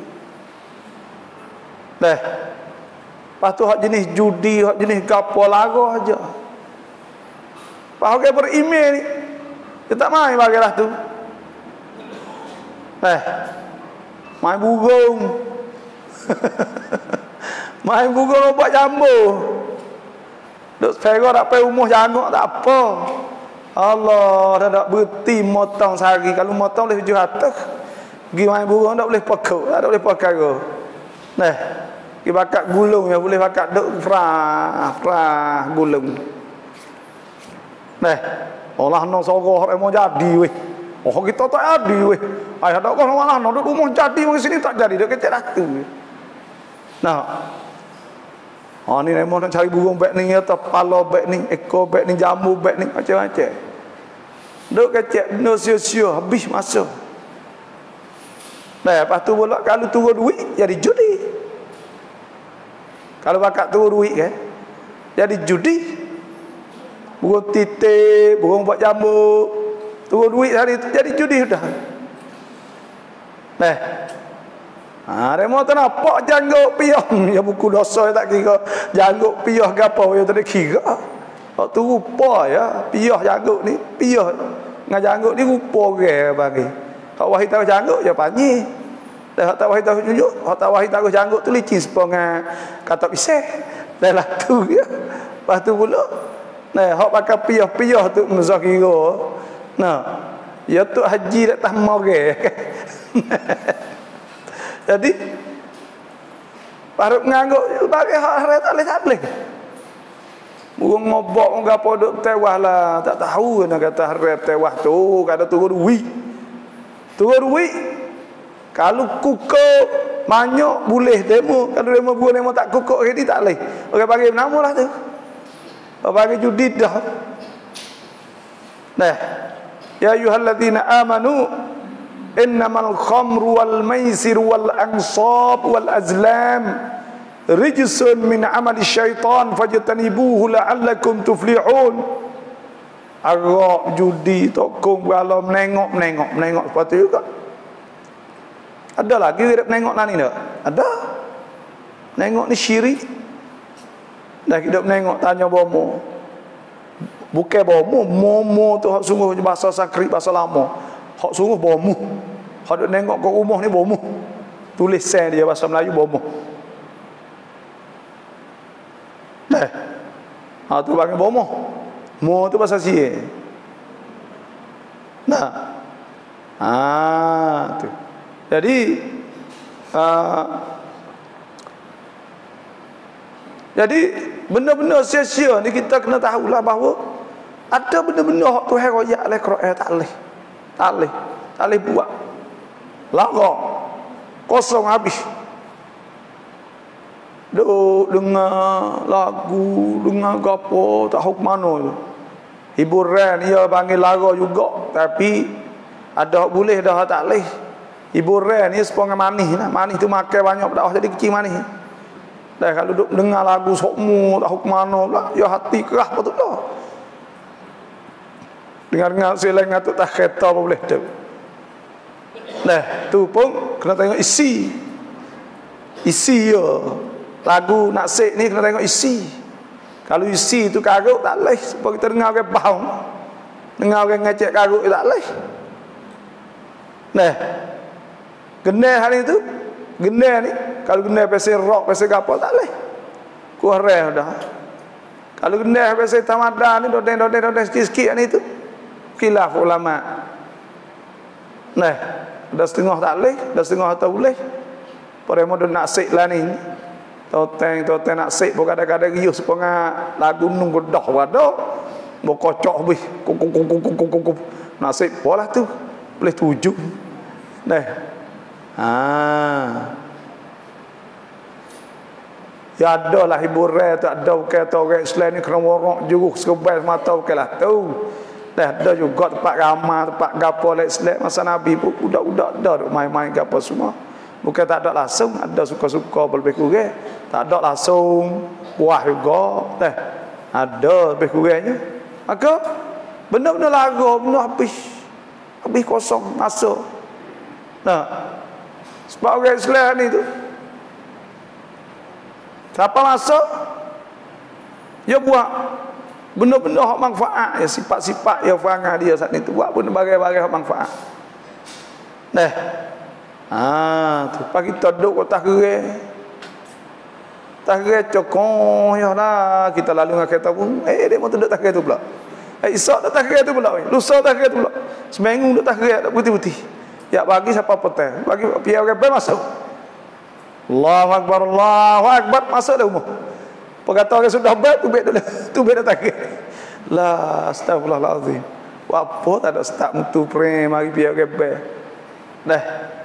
Lepas tu hak jenis judi, hak jenis gapo lagu aja. Pak orang beremail ni, dia tak main bagilah tu. Main burung. Main burung lompat jambu. Duk fero tak pai rumah jangok tak apa. Allah dah tak berhenti motong sehari. Kalau motong boleh 700. Pergi main burung tak boleh pekak, tak boleh perkara. Pergi bakat gulung ya boleh bakat duk frah gulung. Allah nak sorok orang mau jadi weh. Oh kita tak jadi weh. Ayah tak kau malah nak duk rumah jadi di sini tak jadi dak kecek dah tu. Ni memang nak cari burung beg ni atau pala beg ni, ekor beg ni, jambu beg ni, macam-macam. Duk kecek benda sia-sia habis masa. Lepas tu pula kalau turun duit jadi judi. Kalau bakat turun duit kan jadi judi. Burung titik, burung buat jambu, turun duit hari tu jadi judi dah. Remo tak nampak janggut piyah. Ya buku dosa tak kira janggut piyah ke apa ya tak kira. Hak tu rupa ya, piyah janggut ni, piyah dengan janggut ni rupa orang bagi. Hak wahid tahu janggut je panyi. Dah hak tak wahid tahu tunjuk, hak tak wahid tahu janggut tu licin sepong kata pisah. Dah lah tu ya. Lepas tu pula hak pakai piyah-piyah tu muzah kira. Ya tu haji dak tamau ke. Jadi parut ngangguk bagi hak harat tak boleh. Burung ngobok ngapo duk tewah lah, tak tahu nak kata harat tewah tu, kada turun duit. Turun duit. Kalau kukuk banyak boleh demo, kalau demo buah demo tak kukuk jadi tak boleh. Orang bagi nama lah tu. Orang bagi judi dah. Ya ayyuhalladzina amanu innamal khamru wal maisir wal ansab wal azlam rijsun min amali syaitan fajtanibuhu la'allakum tuflihun. Arak judi tokong bala menengok seperti juga. Ada lagi menengok nani tak? Ada. Nengok ni syirik. Dah kita menengok tanya bomo. Bukan bomo, momo tu hak sungguh bahasa Sanskrit bahasa lama. Hak sungguh bomo. Hak duk nengok kat rumah ni bomo. Tulis sen dia bahasa Melayu bomo. Tu panggil bomo. Mo tu bahasa Sia. Tu. Jadi benda-benda sia-sia ni kita kena tahulah bahawa ada benda-benda hak Tuhan royak oleh Quran tak boleh buat. Lara kosong habis. Duk dengar lagu, dengar gapo tak tahu mana tu. Hiburan dia panggil lara juga, tapi ada hak boleh dah tak boleh. Hiburan ni sepong manis lah. Manis tu makan banyak dah jadi kecil manis. Dah kalau duk dengar lagu sokmu dah mana pula, ya hati kerah betul lah. Dengar-dengar seleng atuk tak kereta apa boleh tu. Nah, tu pun kena tengok isi. Isi ya. Lagu naksik ni kena tengok isi. Kalau isi tu karuk tak leh, sebab kita dengar orang bau. Dengar orang ngecek karuk tak leh. Nah. Genah hari tu, genah ni kalau genah pasal rock, pasal apa tak leh. Kurang dah. Kalau genah pasal tamadan ni dodeng sikit-sikit ni tu. Khilaf ulama. Nah, dah setengah tak leh, dah setengah tak boleh. Pada model naksik lah ni. Toteng naksik pun kadang-kadang riuh sepengah lagu nung godah wadah. Mau kocok habis. Kukup. Naksik polah tu. Boleh tujuh. Nah. Ya ada lah hiburan tak ada kata orang Islam ni kena warok juruk serbai mata okeylah tu. Dah ada juga tempat ramah, tempat gapo oleh Islam masa Nabi pun budak-budak dah main-main gapo semua. Bukan tak ada langsung, ada suka-suka lebih kurang. Tak ada langsung buah juga. Dah ada lebih kurangnya. Maka benar-benar lagu benar habis kosong masa. Nah, sebab orang Islam ni tu siapa masuk dia buat benda-benda hak manfaat, ya sifat-sifat ya perangai dia saat itu buat benda bagai-bagai hak manfaat. Nah. Tu pagi kita duduk atas gerai. Tak gerai cokong ya lah kita lalu dengan kereta pun dia mau duduk atas gerai tu pula. Esok atas gerai tu pula. Lusa atas gerai tu pula. Seminggu duduk atas gerai tak putih-putih. Ya bagi siapa petang. Bagi pihak orang masuk. Allahu Akbar masuk dah rumah. Perkata orang sudah bat tu bet datang ke. La astagfirullahalazim. Apa tak ada start mutu prem mari pihak orang. Dah.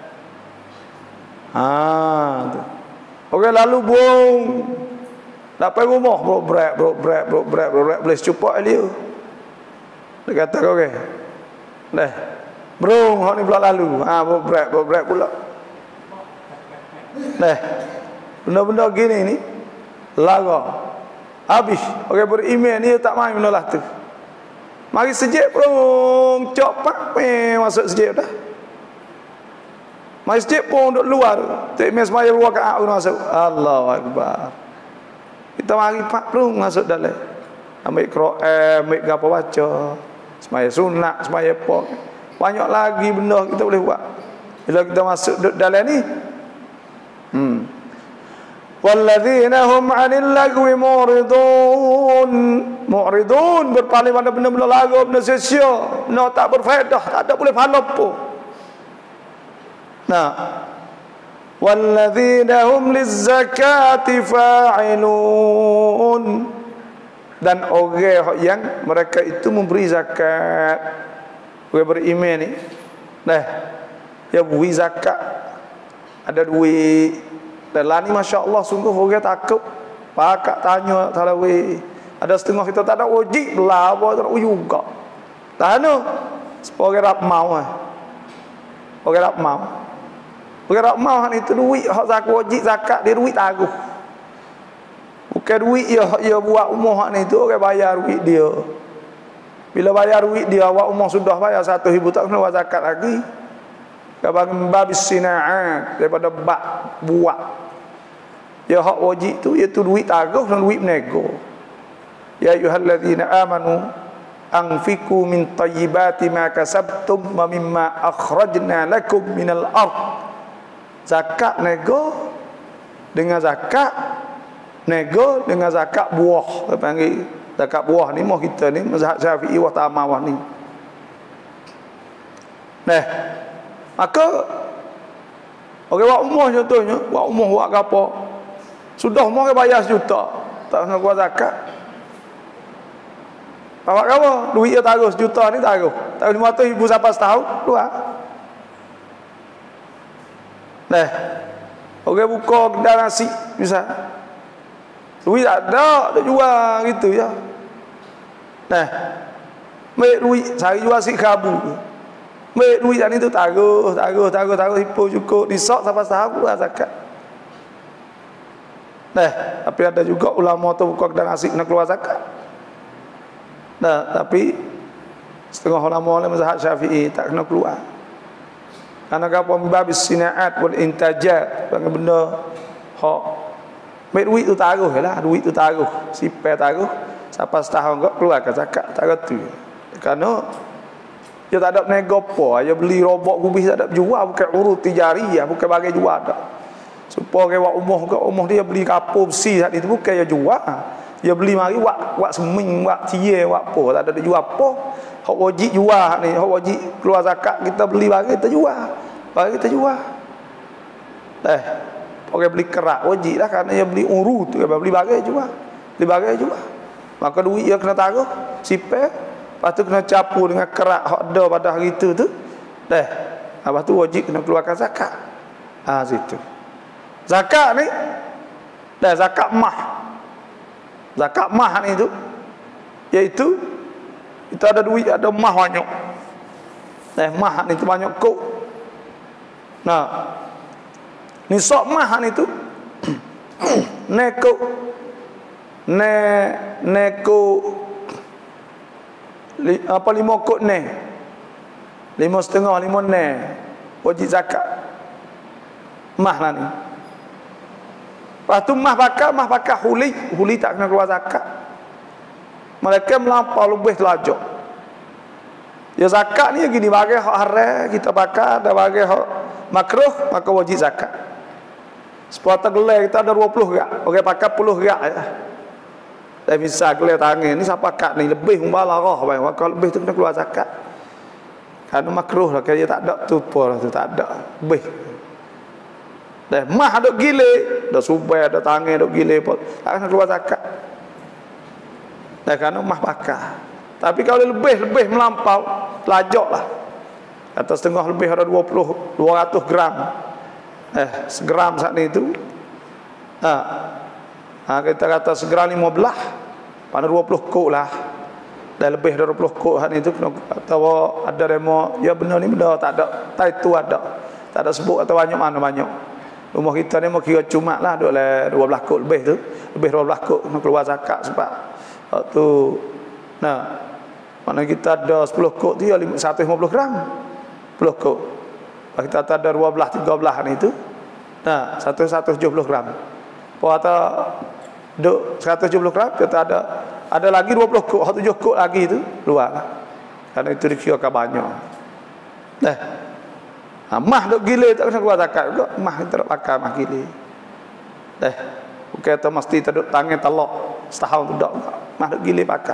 Tu. Orang lalu buang. Dapat rumah berat boleh secupak dia. Dia kata orang. Dah. Brong hak ni pula lalu. Berat pula. Nah, benda-benda gini ni lara. Habis orang beriman ni tak main benda lah tu. Mari sejak pun cok masuk sejak dah. Mari sejak pun duduk luar. Tak main semaya luar kat aku masuk. Allahu Akbar. Kita mari pak pun masuk dalam. Ambil Quran, ambil apa baca. Semaya sunat, semaya apa. Banyak lagi benda kita boleh buat. Bila kita masuk dalam ni walladzina hum 'anil lagwi mu'ridun berpaling pada benda-benda lagu, benda sia-sia, benda tak berfaedah, tak ada boleh pahala apa. Nah, walladzina hum lizzakati fa'ilun dan orang yang mereka itu memberi zakat. Orang beriman ni dia beri zakat. Ada duit dan lah ni masya-Allah sungguh orang takut pakak tanya tarawih ada setengah kita tak ada wajib belah apa tak juga tanya supaya orang rap mau orang rap mau ni tu duit hak zakat wajib zakat dia duit taruh bukan duit dia buat umur hak ni tu orang bayar duit dia bila bayar duit dia awak umur sudah bayar 1,000 tak kena zakat lagi. Kabang babis sinaat daripada buat. Ya hak wajib tu iaitu duit taruh dan duit menego. Ya ayyuhalladzina amanu anfiqu min thayyibati ma kasabtum wa mimma akhrajna lakum minal ard. Zakat nego dengan zakat buah. Kita panggil zakat buah ni mau kita ni mazhab Syafi'i wa Ta'amawah ni. Nah, maka orang buat umur contohnya, buat umur buat apa? Sudah umur ke bayar 1 juta, tak nak buat zakat. Bawa apa? Duit dia taruh 1 juta ni taruh. Taruh 500,000 sampai setahun, keluar. Nah, orang buka kedai nasi misal. Duit tak ada, dia jual gitu ya. Nah, ambil duit, cari jual si kabu. Ambil duit yang itu taruh, hipo cukup, disok sampai setahun keluar zakat. Tapi ada juga ulama tu bukan dan asik nak keluar zakat. Tapi setengah ulama dalam mazhab Syafi'i tak kena keluar. Karena apa babis sinaat wal intajat, benda hak duit tu taruh lah, duit tu taruh, sipai taruh sampai setahun kau keluarkan zakat, tak reti. Kerana dia tak ada nego apa, dia beli robot kubis tak ada jual, bukan urut tijariyah, bukan bagi jual dak. Supaya wak umur dia beli kapur besi saat itu bukan dia jual. Dia beli mari wak seming, wak cie, wak apa, tak ada jual apa. Hak wajib jual ni, hak wajib keluar zakat kita beli bagi kita jual. Bagi kita jual. Orang beli kerak wajib lah kerana dia beli urut tu, beli bagi jual. Beli bagi jual. Maka duit dia kena taruh, sipai, lepas tu kena capur dengan kerak hak ada pada hari tu. Lepas tu wajib kena keluarkan zakat. Situ. Zakat ni zakat mah. Zakat mah ni tu iaitu kita ada duit, ada mah banyak. Mah ni tu banyak kok. Nisab mah ni tu neko apa 5 kok ne. 5,5 5 ne. Wajib zakat. Mah lah ni. Lepas tu mah pakai huli tak kena keluar zakat. Mereka melampau lebih telajak. Ya zakat ni gini bagi hak haram kita pakai, ada bagi hak makruh, maka wajib zakat. Sepatah gelar kita ada 20 rak, orang pakai 10 rak ya. Dan misal gelar tangan ni siapa pakai ni lebih umbalarah bang, maka lebih tu kena keluar zakat. Kerana makruh lah, kerana tak ada tu apa tu tak ada lebih. Mah ada gile, ada subai, ada tangan, ada gile pun tak kena keluar zakat. Kerana mah pakai. Tapi kalau lebih melampau, telajak lah. Kata setengah lebih ada 200 gram. Segram saat ni tu. Kita kata segram 15, pada 20 kok lah. Dan lebih dari 20 kok saat ni tu kena kata ada remo, ya benar ni benar tak ada. Tak itu ada. Tak ada sebut atau banyak mana banyak. Rumah kita ni mau kira cuma lah ada 12 kok lebih tu. Lebih 12 kok kena keluar zakat sebab tu. Mana kita ada 10 kok tu ya 150 gram. 10 kok. Kita ada 12 13 ni tu. 170 gram. Apa kata duk 170 gram kita ada lagi 20 kok, 7 kok lagi tu keluar lah. Karena itu dikirakan banyak. Mah duk gile tak kena keluar zakat juga. Mah kita nak pakai mah gile. Bukan kata mesti terduk tangan telok setahun tu dak. Mah duk gile pakai.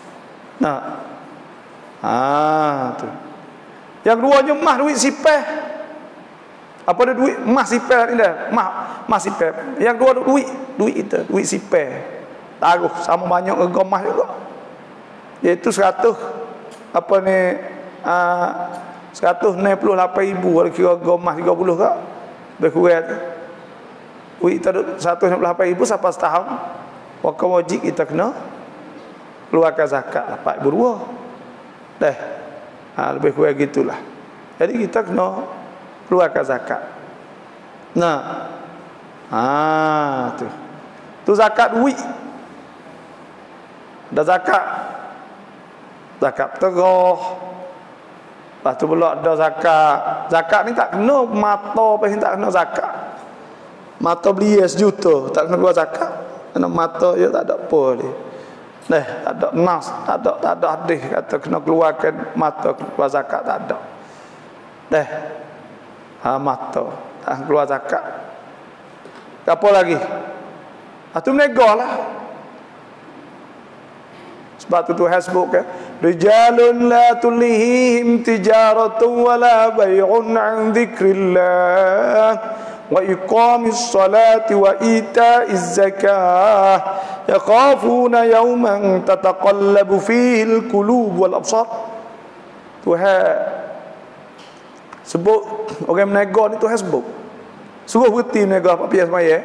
Tu. Yang duanya mah duit sipai. Apa ada duit mah sipai ni dah. Mah sipai. Yang dua duit itu, duit sipai. Taruh sama banyak gegomah juga. Iaitu 100 apa ni 198,000 kalau kira gomah 30 kak lebih kurang tu. Duit kita 198,000 sampai setahun, maka wajib kita kena keluarkan zakat 4,200. Lebih kurang gitulah. Jadi kita kena keluarkan zakat. Tu zakat duit. Ada zakat terah. Lepas tu pula ada zakat. Zakat ni tak kena mata pun tak kena zakat. Mata beli sejuta tak kena keluar zakat. Kena mata dia tak ada apa dia. Tak ada nas, tak ada hadis kata kena keluarkan mata keluar zakat, tak ada. Mata tak keluar zakat. Apa lagi? Tu menegah lah. Sebab tu Tuhan sebut ke rijalun la tulihim tijaratun wala bay'un an dzikrillah wa iqamis salati wa ita'iz zakah yakhafuna yawman tataqallabu fihi al-qulub wal absar. Tuhan sebut orang menegah ni Tuhan sebut. Suruh berhenti menegah apa pias maya.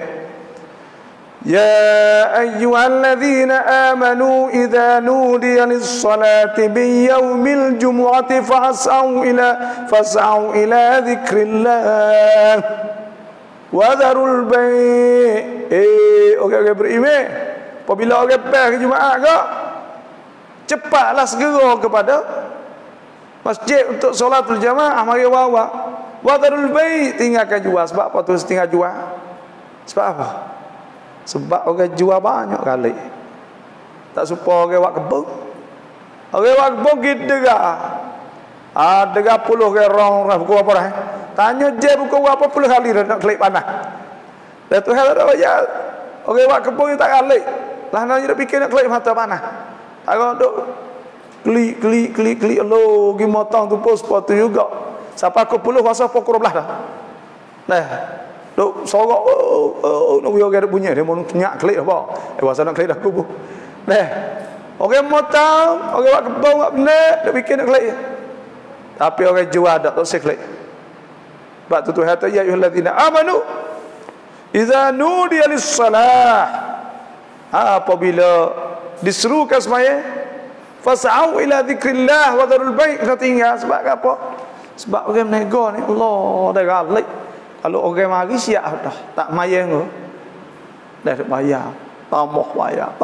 يا أيها الذين آمنوا إذا نودي للصلاة من يوم الجمعة فاسعوا إلى ذكر الله Wadharul bai'. Orang-orang beriman, apabila orang pergi ke Jumaat ke, cepatlah segera kepada masjid untuk solatul jamaah. Mari bawa. Wadharul bai', tinggalkan jual. Sebab apa tu tinggal jual? Sebab apa? Sebab orang jual banyak kali. Tak supaya orang buat kebun. Orang buat kebun kita gak. Ada 30 orang buku apa dah? Tanya je buku berapa puluh kali dah nak klik panah. Dan tu hal tak bayar. Orang buat kebun tak klik. Lah nak dia fikir nak klik mata panah. Agak duk klik lo gi motong tu pos tu juga. Siapa aku 10 masa pokok 12 dah. Nah, duk sorok nak orang bunyi dia mau nyak klik apa. Masa nak klik dah kubu. Nah, orang motong, orang buat kebun buat benda, dia fikir nak klik. Tapi orang jual tak seklik. Sebab tu Tuhan kata ya ayyuhallazina amanu idza nudiya lis-salah, apabila diserukan sembahyang, fas'au ila dzikrillah wa dzarul bai', kena tinggal. Sebab apa? Sebab orang menego ni Allah dah galak. Kalau orang mari siap dah tak mayang tu dah bayar, tambah bayar.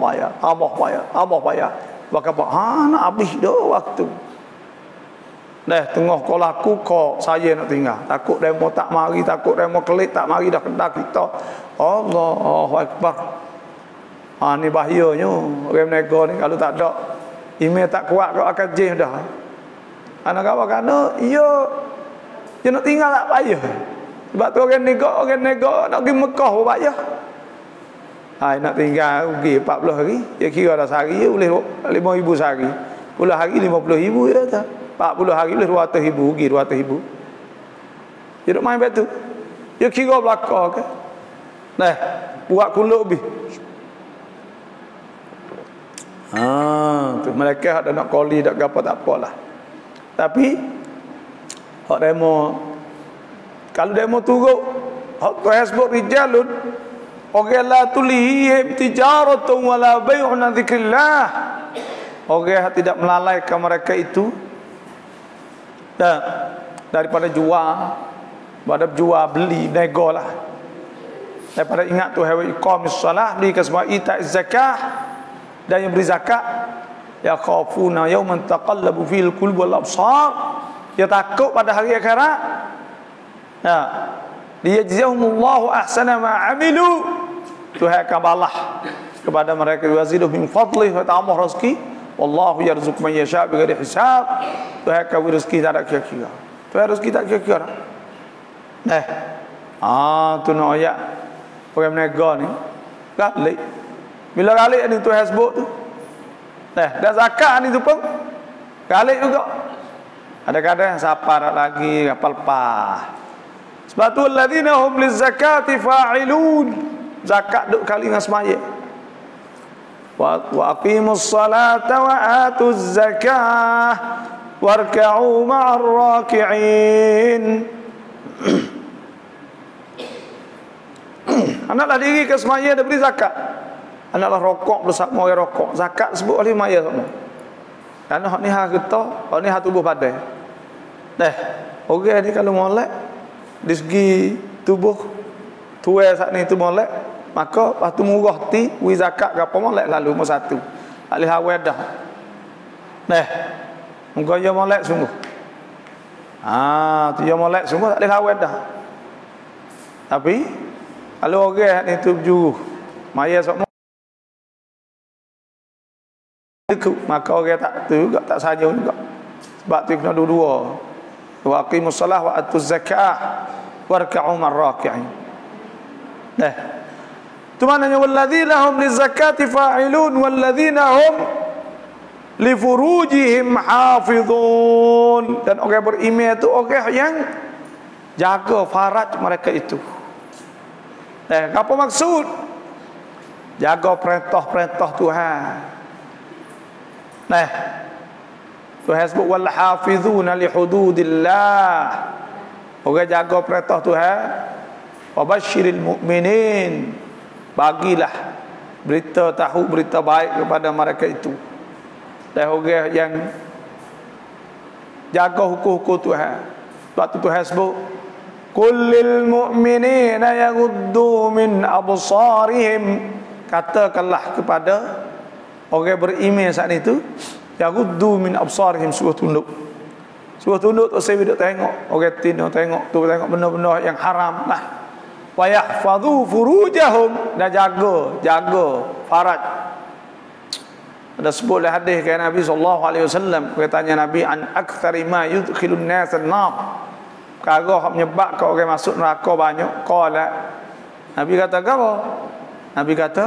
Bak apa? Nak habis dah waktu. Dah tengah kau laku kau saya nak tinggal. Takut demo tak mari, takut demo kelik tak mari dah kena kita. Allahu akbar. Ni bahayanya orang menego ni kalau tak ada email tak kuat kau akan jeh dah. Anak kawan kana dia nak tinggal tak payah. Sebab tu orang nego nak pergi Mekah payah. Nak tinggal rugi 40 hari. Dia kira dah sehari boleh 5,000 sehari. Puluh hari 50,000 ya tak. 40 hari boleh 200,000 rugi 200,000. Dia duk main betul. Dia kira belakang ke. Nah, buat kuluk lebih. Tu mereka ada nak koli dak gapo tak apalah. Tapi hak demo kalau demo turuk hak Facebook rijalun orang la tulihim tijaratun wala bai'un an dzikrillah. Orang tidak melalaikan mereka itu daripada jual beli nego lah, daripada ingat tu hawa iqamis salah, beli kasma ita zakah dan yang beri zakat. Ya khafuna yawman taqallabu fil qulub wal absar, dia takut pada hari akhirat. Liyajziyahumullahu ahsana ma amilu, Tuhan akan balas kepada mereka wazidu min fadlihi wa ta'amah rezeki. Wallahu yarzuqu man yasha' bighairi hisab. Tuhan akan beri rezeki tak ada kira-kira. Tuhan rezeki tak kira-kira. Tu nak ayat orang menego ni galik. Bila galik ni Tuhan sebut tu. Dan zakat ni tu pun galik juga. Kadang-kadang siapa nak lagi kapal pah. Sebab tu alladzina hum lizakati fa'ilun. Zakat duk kali dengan sembahyang. Wa aqimus salata wa atuz zakah warka'u ma'ar raki'in. Anaklah diri ke semaya dia beri zakat. Anaklah rokok bersama orang rokok. Zakat sebut oleh maya sama. Kerana hak ni hak kita, hak ni hak tubuh badan. Orang ni kalau molek dari segi tubuh tuai saat ni tu molek, maka lepas tu murah ti wi zakat ke apa molek lalu nombor 1. Alih awal dah. Muka dia molek sungguh. Tu dia molek sungguh tak alih awal dah. Tapi kalau orang ni tu juru maya sok maka orang tak tu juga tak saja juga. Sebab tu kena dua-dua. Wa aqimus salah wa atuz zakah warka'u marraki'in. Tu maknanya walladzina hum lizakati fa'ilun walladzina hum li furujihim hafizun. Dan orang beriman itu orang yang jaga faraj mereka itu. Apa maksud? Jaga perintah-perintah Tuhan. Tuhan sebut wal hafizuna li hududillah. Orang jaga perintah Tuhan. Wa basyiril mu'minin. Bagilah berita baik kepada mereka itu. Dan orang yang jaga hukum-hukum Tuhan. Sebab tu Tuhan sebut Kullil mu'minina yaghuddu min absarihim, katakanlah kepada orang beriman saat itu, yaghuddu min absarihim, suruh tunduk. Suruh tunduk tu saya duduk tengok orang tino, tengok tu, tengok benda-benda yang haram lah. Wa yahfazu furujahum, dan jaga faraj. Ada sebut dalam hadis kata Nabi sallallahu alaihi wasallam, katanya Nabi, an aktsari ma yudkhilun nas an-nar, perkara hak menyebabkan orang masuk neraka banyak. Qala, Nabi kata apa? Nabi kata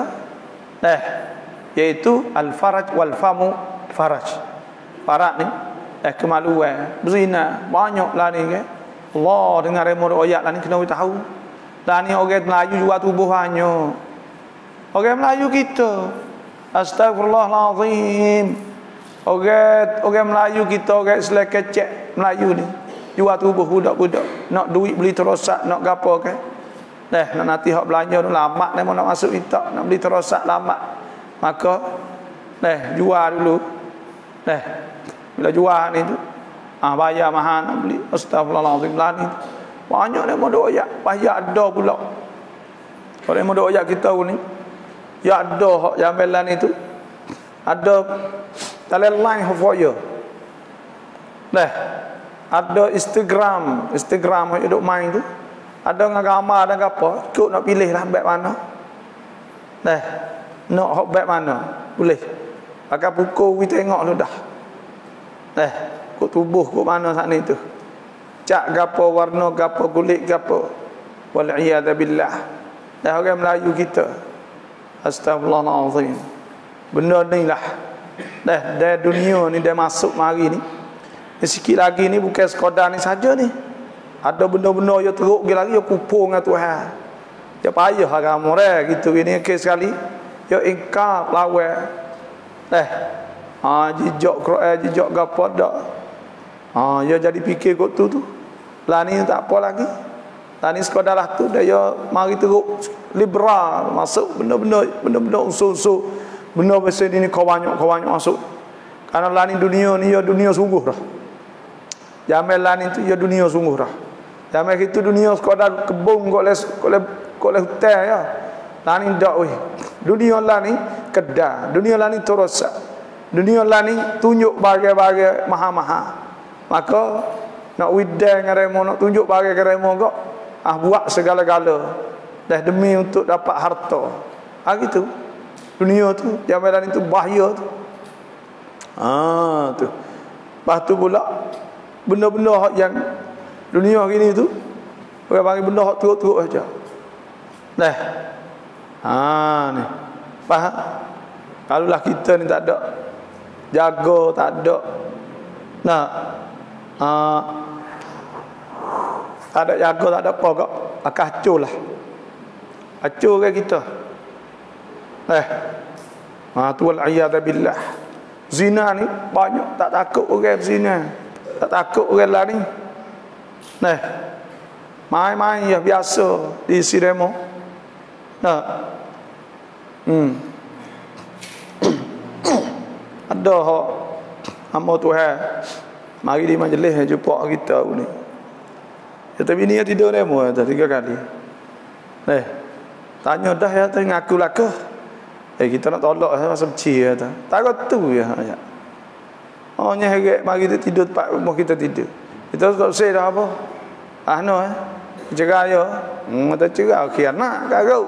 iaitu al-faraj wal famu. Faraj ni kemaluan, berzina, banyaklah ni kan. Allah dengar remo ayat lah ni, kena tahu. Dan ni orang Melayu jual tubuh banyak. Orang Melayu kita, astagfirullahalazim. Orang Melayu kita, orang selai kecek Melayu ni, jual tubuh budak-budak, nak duit beli terosak, nak gapo kan. Nak nanti hak belanja tu lama dia nak masuk minta, nak beli terosak lama. Maka jual dulu. Bila jual ni tu, bayar mahal nak beli. Astagfirullahalazim lah ni. Banyak dia modok ayak, payah ada pula. Kalau dia modok ayak kita ni, ya ada hak jamilan itu. Ada dalam line for you. Ada Instagram yang duk main tu. Ada dengan gambar dan apa, ikut nak pilih lah beg mana. Nak hak beg mana, boleh. Pakai pukul kita tengok lu dah. Kok tubuh kok mana saat ni tu. Cak gapo, warna gapo, kulit gapo. Wal iyad billah. Dah orang Melayu kita. Astagfirullahalazim. Benda ni lah. Dah dunia ni dah masuk mari ni. Sikit lagi ni bukan sekadar ni saja ni. Ada benda-benda yang teruk lagi yang kupung dengan Tuhan. Ya payah agama dah gitu ini kes sekali. Ya ingkar lawan. Jijak Quran, jijak gapo dak. Ya jadi fikir kot tu. Lah ni tak apa lagi. Lah ni sekadar lah tu dia mari teruk liberal masuk benda-benda unsur-unsur. Benda besar ni kau banyak masuk. Karena lah ni dunia ni ya dunia sungguh dah. Jamel lah ni tu ya dunia sungguh dah. Jamel itu dunia sekadar kebun kok le hutan ya. Lah ni dak weh. Dunia lah ni kedah. Dunia lah ni terosak. Dunia lah ni tunjuk bagai-bagai maha-maha. Maka nak widang dengan remo, nak tunjuk bagai remo kok, buat segala-gala dah demi untuk dapat harta. Gitu. Dunia tu, jamilan itu bahaya tu. Tu. Lepas tu pula benda-benda yang dunia gini tu, orang panggil benda hak teruk-teruk saja. Ni. Faham? Kalaulah kita ni tak ada jaga, tak ada tak ada jaga, tak ada apa kok, kacau lah. Kacau ke kita. Tu wal-iyad billah. Zina ni banyak, tak takut orang zina, tak takut orang lari. Main-main ya biasa di Siremo. Ada hak hamba Tuhan mari di majlis jumpa kita ni. Ya tapi ni tidur demo dah 3 kali. Tanya dah ya tu ngaku lah ke? Kita nak tolak masa kecil ya tu. Tak tu ya. Nya heret mari dia tidur tempat rumah kita tidur. Kita tak usah dah apa. Cerai ya. Mata cerai khianat kau.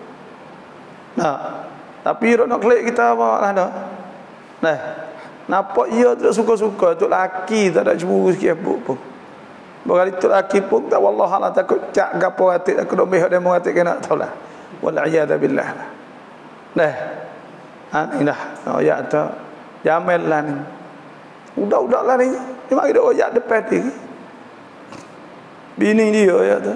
Tapi nak klik kita apa lah dah. Nampak ia tak suka-suka, tok laki tak ada cemburu sikit pun. Berkali tok laki pun tak wallahi takut cak gapo hati takut dok behok demo hati kena tahulah. Wal iyad billah. Inilah ayat tu. Jamel lah ni. Udak-udak lah ni. Dia mari dok ayat depan dia. Bini dia ayat tu.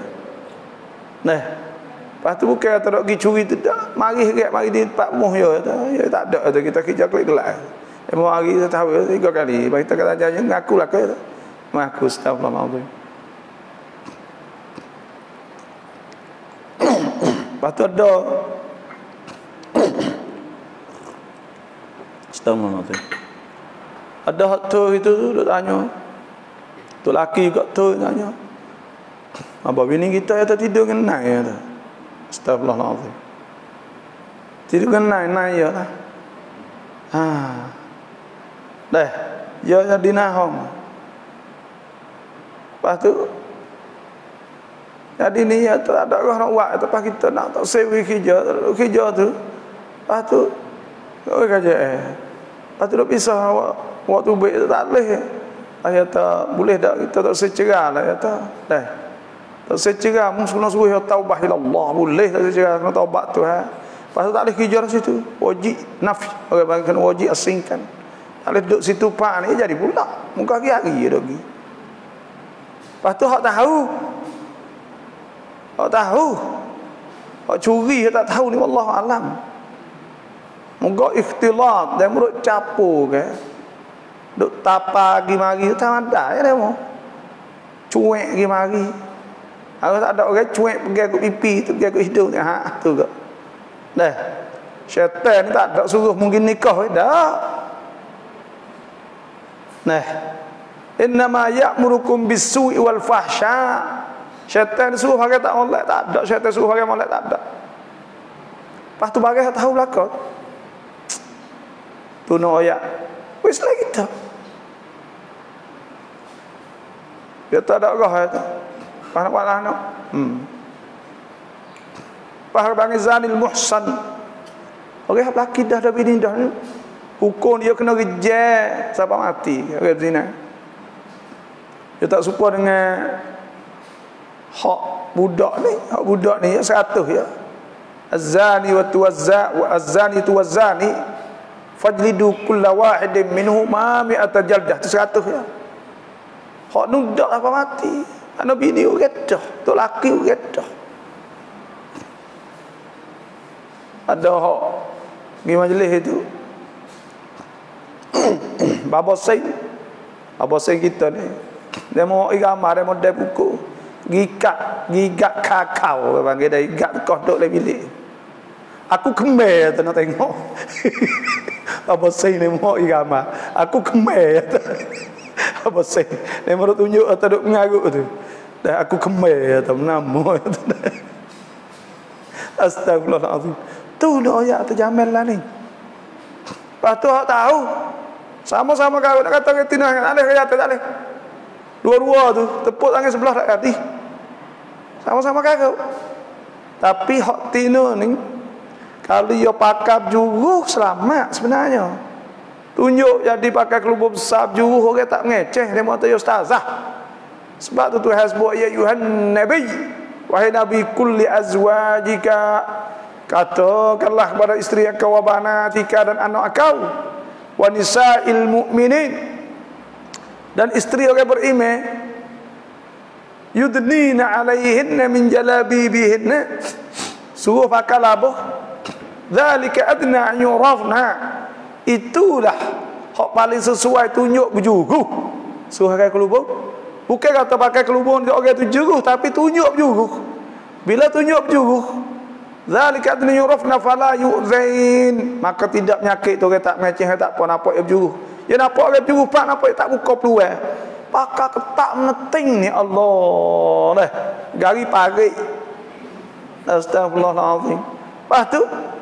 Lepas tu bukan kata nak pergi curi tu tak. Mari heret, mari di tempat muh ya. Ya tak ada tu kita kerja klik gelak. Mau hari saya tahu 3 kali. Bagi kita kata jangan ngaku lah ke. Mengaku astagfirullahalazim. Lepas tu ada astagfirullahalazim. Ada hak tu itu duk tanya. Tu laki kat tu tanya. Apa bini kita ya tidur kena ya tu. Astagfirullahalazim. Tidur kena ya lah. Ha. Dah, ya jadi nahong. Lepas tu jadi ni ya tak ada orang nak buat lepas kita nak tak sewi kerja tu. Lepas tu kau kerja lepas tu dah pisah waktu baik tak boleh. Ayat tak boleh tak kita tak secerah lah kata. Dah. Tak secerah mungkin suruh ya taubah ila Allah boleh tak secerah kena taubat tu ha. Pasal tak boleh kerja di situ. Wajib nafi. Orang panggil wajib asingkan. Tak boleh duduk situ pak ni jadi pula. Muka hari je duk pergi. Lepas tu hak tahu. Hak tahu. Hak curi tak tahu ni wallahu alam. Moga ikhtilat dan mulut capur ke. Duk tapa pergi mari tak ada ya demo. Cuek pergi mari. Kalau tak ada orang cuek pergi ke pipi tu pergi ke hidung ha tu ke. Dah. Syaitan ni tak ada suruh mungkin nikah dah. Nah. Innama ya'murukum bis-su'i wal fahsya. Syaitan suruh pakai tak molek tak ada. Syaitan suruh pakai molek tak ada. Lepas tu bagai tahu belakang. Tu no ayat. Wis lagi kita. Dia tak ada roh tu. Panak-panak nak. Fahar bagi zanil muhsan. Orang lelaki dah ada bini dah ni. Hukum dia kena reject sampai mati. Orang zina. Dia tak serupa dengan hak budak ni. Hak budak ni 100 ya. Az-zani wa az-zani tu waz-zani fajlidu kulla wahidin minhuma mi'ata jaldah. Tu 100 ya. Hak nudak apa mati. Ana bini uredah, tu laki uredah. Ada hak di majlis itu. Baba Said kita ni. Dia mau irama, dia mau dai buku. Gigat kakao panggil dia gigat kodok dalam bilik. Aku kemer tu nak tengok. Baba Said ni mau irama. Aku kemer tu. Baba Said dia mau tunjuk atau duk mengarut tu. Dah aku kemer tu nama tu. Astagfirullahalazim. Tu nak ayat tu Jamil lah ni. Lepas tu awak tahu. Sama-sama kau nak kata ketina tak boleh kaya tak boleh. Dua-dua tu tepuk tangan sebelah tak hati. Sama-sama kau. Tapi hak tina ni kalau dia pakai juruh selamat sebenarnya. Tunjuk jadi pakai kelubur besar juruh orang tak ngeceh dia mata ustazah. Sebab tu Tuhan sebut ya yuhan nabi wahai nabi kulli azwajika katakanlah kepada isteri kau wa banatika dan anak kau wa nisa'il mu'minin dan isteri orang beriman yudnina 'alaihinna min jalabibihinna suruh pakai labuh zalika adna an yurafna itulah hak paling sesuai tunjuk berjuruh suruh pakai kelubur bukan kata pakai kelubur orang tu juruh tapi tunjuk berjuruh bila tunjuk berjuruh zalika adna yurafna fala yu'zain maka tidak menyakit tu orang tak meceh tak apa nampak dia berjuruh dia nampak orang berjuruh pak nampak tak buka peluang pakar ketak meneting ni Allah dah gari parik astagfirullahalazim lepas tu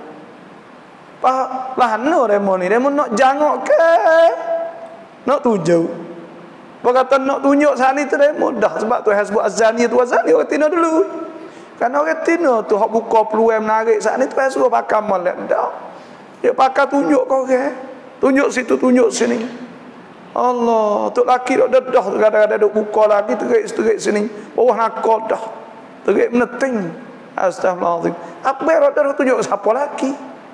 lahana demo ni demo nak jangok ke nak tunjuk berkata nak tunjuk saat ni tu demo dah sebab tu hasbu az-zani tu az-zani orang tina dulu kan orang tina tu hak buka peluang menarik saat ni tu suruh pakai molek dah dia pakai tunjuk kau ke tunjuk situ tunjuk sini Allah tu laki dok dedah kadang-kadang duk buka lagi terik sini bawah nakal dah terik meneting astagfirullahalazim apa yang dah tunjuk siapa laki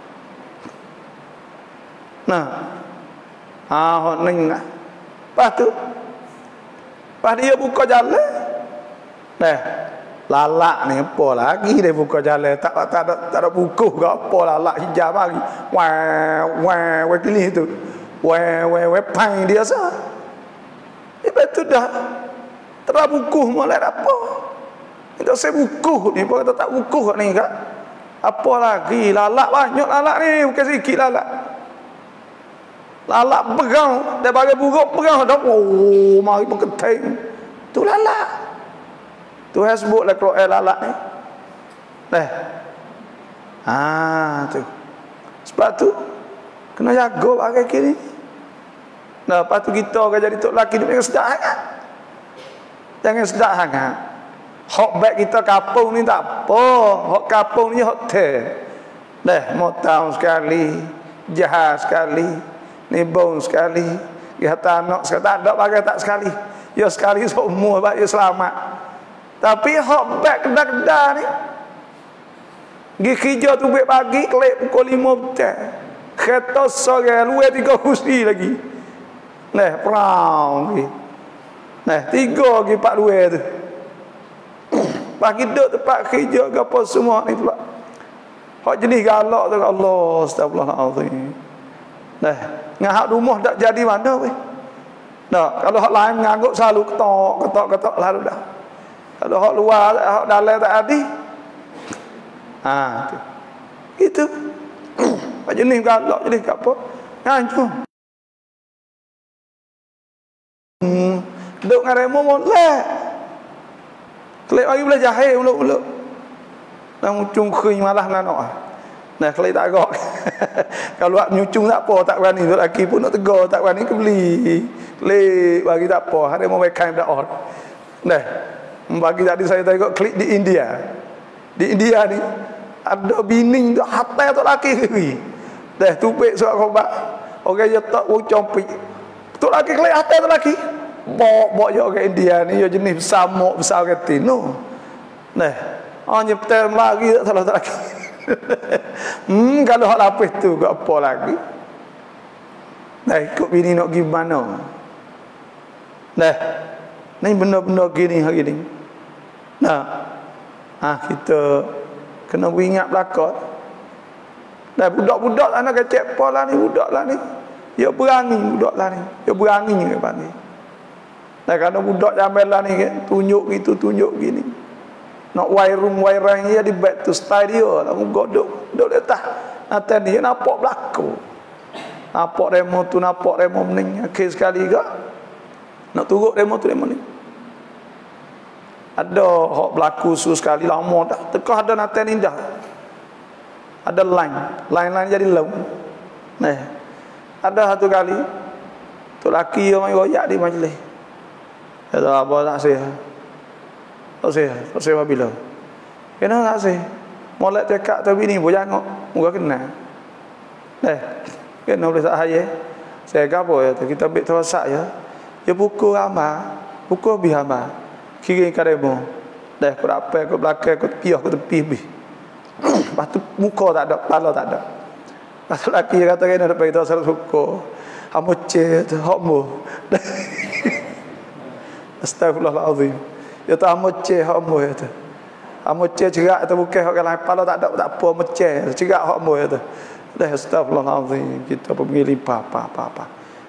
nah hot ning nah lepas tu pas dia buka jalan nah lalak ni apa lagi dia buka jalan tak ada buku ke apa lalak hijab lagi wah pilih tu wah pang dia sah lepas tu dah terabukuh mulai apa itu saya bukuh ni pun kata tak bukuh ni kak apa lagi lalak banyak lalak ni bukan sikit lalak pegang dia bagi buruk pegang dah mari berketing tu lalak Tuhan sebut lah Quran lalak ni. Tu. Sebab tu kena jaga pakai kini. Lepas tu kita akan jadi tok laki ni jangan sedap sangat. Jangan sedap sangat. Hak beg kita kapung ni tak apa. Hak kapung ni hak teh. Motown sekali, jahat sekali, nibung sekali, ya tanak sekali, tak ada pakai tak sekali. Ya sekali semua bak ya selamat. Tapi hak beg kedah-kedah ni. Gi kerja tu baik pagi, kelip pukul 5 petang. Kereta sore luar 3 kursi lagi. Perang lagi. 3 lagi 4 luar tu. Pagi duduk tempat kerja ke apa semua ni pula. Hak jenis galak tu Allah astagfirullahalazim. Ngah hak rumah tak jadi mana weh. Kalau hak lain mengangguk selalu ketok lalu dah. Kalau hak luar, hak dalam tak ada. Tu. Itu. Hak jenis galak jenis apa? Ngancur. Duduk dengan remo molek. Kelip lagi boleh jahil uluk-uluk. Dah mucung kering malah nak. Kelip tak agak. Kalau buat nyucung tak apa, tak berani. Tok laki pun nak tegur, tak berani ke beli. Kelip bagi tak apa. Hari mau main kain dah on. Bagi tadi saya tengok klip di India. Di India ni ada bini tu hatai tok laki kiri. Tupik surat khabar. Orang je tak wong compik. Tok laki kelip hatai tok laki. Bok je orang India ni, dia jenis samuk besar kata no. Nyeptel lagi tak salah tak lagi. Kalau hak lapis tu kau apa lagi? Ikut bini nak pergi mana? Ni benda-benda gini hari ni. Kita kena ingat belakang. Budak-budak anak kecil apa lah ni, budak lah ni. Dia berani budak lah ni. Dia berani ke panggil. Kalau budak jamel lah ni tunjuk gitu, tunjuk gini. Nak wairing dia di back to style dia. Lalu duduk di atas. Nanti ni nampak berlaku. Nampak remo tu, nampak remo ni. Akhir sekali ke nak turut remo tu, remo ni. Ada hak berlaku su sekali lama dah. Tekah ada nanti ni dah. Ada line jadi low. Ada satu kali tu laki yang main goyak di majlis. Kata apa tak sih? Tak sih bila. Kenapa tak sih? Molek cakap tapi ni pun jangan muka kena. Kena boleh tak hayat. Saya kata ya, kita ambil terasa ya. Dia pukul hamba, pukul habis hamba. Kiri karemu. Kau apa, kau belakang, kau tepi, kau tepi habis. Lepas tu muka tak ada, kepala tak ada. Lepas lelaki kata kena nak bagi tahu salah suka. Hamu cek tu, hakmu. Astagfirullahalazim. Dia tu hamu cek, hakmu tu. Hamu cek cerak tu bukan hak lain, kepala tak ada, tak apa, hamu cek, cerak hakmu tu. Astagfirullahalazim. Kita pergi limpah apa.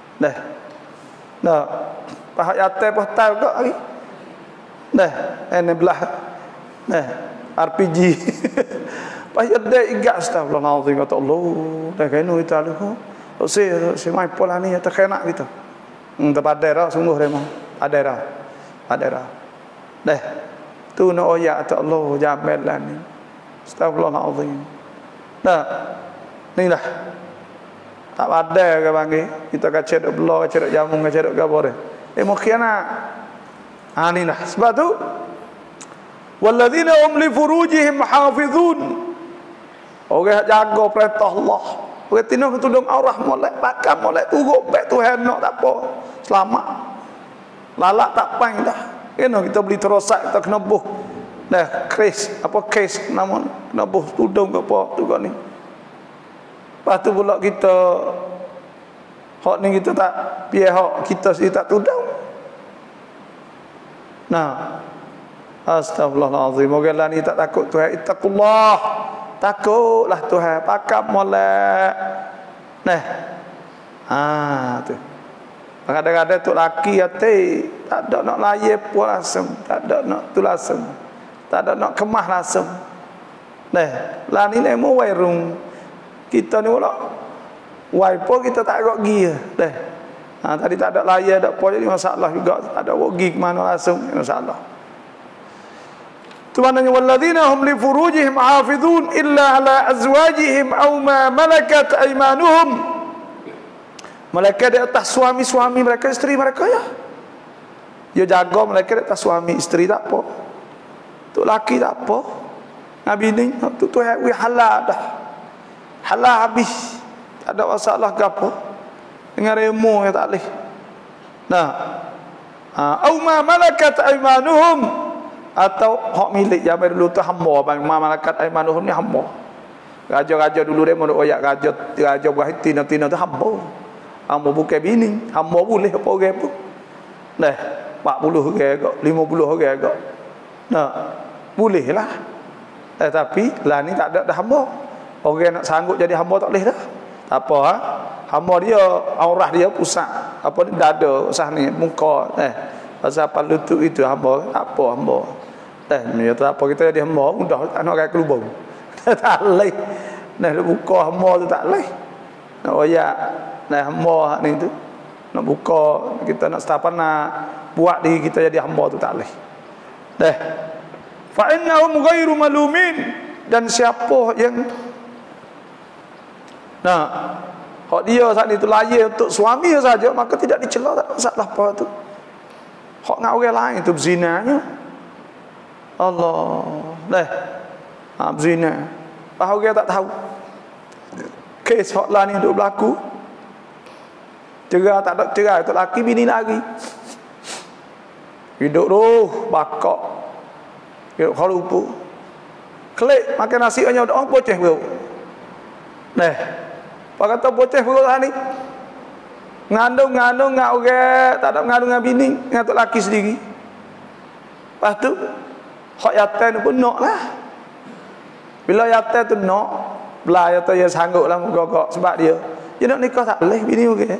Pahak yatai pun tahu tak lagi. Ini belah. RPG. Pahak yatai ingat astagfirullahalazim. Kata Allah. Kena itu ada. Si main pola ni tak kena gitu. Terpadai dah sungguh memang. Ada dah. Tu nak oyak tak Allah jamel lah ni. Astagfirullahalazim. Ni lah. Tak ada ke panggil. Kita akan cedok belah, cedok jamu, cedok gabar. Mungkin ni lah. Sebab tu walladzina hum li furujihim hafizun. Orang jaga perintah Allah. Orang tino ketudung aurah molek, pakam molek, turut baik Tuhan nak tak apa. Selamat. Lalak tak pang dah. Kena kita beli terosak, kita kena buh. Case nama kena buh tudung ke apa tu kau ni. Lepas tu pula kita hak ni kita tak biar hak kita sendiri tak tudung. Astagfirullahalazim. Moga ni tak takut Tuhan. Ittaqullah. Takutlah Tuhan. Pakap molek. Tu. Kadang-kadang tu laki hati tak ada nak layan pun langsung, tak ada nak tu langsung, tak ada nak kemah langsung. Lah ni mau wairung. Kita ni pula waipo kita tak agak gi. Tadi tak ada layan, tak apa jadi masalah juga. Tak ada pergi ke mana langsung masalah. Itu maknanya walladzina hum li furujihim hafizun illa ala azwajihim aw ma malakat aymanuhum. Mereka di atas suami-suami mereka, isteri mereka ya. Dia jaga mereka di atas suami isteri tak apa. Tu laki tak apa. Nabi ni tu halal dah. Halal habis. Tak ada masalah ke apa. Dengan remo ya tak boleh. Nah. Aw ma malakat aymanuhum, atau hak milik zaman dulu tu hamba, bang malakat aymanuhum ni hamba. Raja-raja dulu dia mondok oyak raja Berhenti nanti tu hamba. Hamba bukan bini, hamba boleh apa orang pun. Nah, 40 orang agak, 50 orang agak. Nah, bolehlah. Tapi lah ni tak ada dah hamba. Orang nak sanggup jadi hamba tak boleh dah. Tak apa ha? Hamba dia aurah dia pusat. Apa ni dada, usah ni muka. Pasal apa lutut itu hamba, apa hamba. Ni tak apa kita jadi hamba mudah anak kaki kelubang. Tak leh. Nah buka hamba tu tak leh. Nak oyak nah hamba ni tu. Nak buka kita nak setapan nak buat diri kita jadi hamba tu tak leh. Fa innahum ghairu malumin, dan siapa yang hak dia saat itu layak untuk suami saja maka tidak dicela, tak ada masalah apa tu. Hak dengan orang lain tu berzinanya. Allah. Berzina. Orang tak tahu. Kes hak lah ni duk berlaku. Cerai tak ada cerai, tu laki bini lagi. Hidup roh bakak. Hidup khalupu. Klik makan nasi hanya dah boceh perut. Pak kata boceh perut lah ni. Ngandung ngak orang tak ada mengandung dengan bini, dengan tok laki sendiri. Lepas tu hak yatim pun nak lah. Bila yatim tu nak, belah yatim dia sanggup lah gogok sebab dia nak nikah tak boleh bini okey.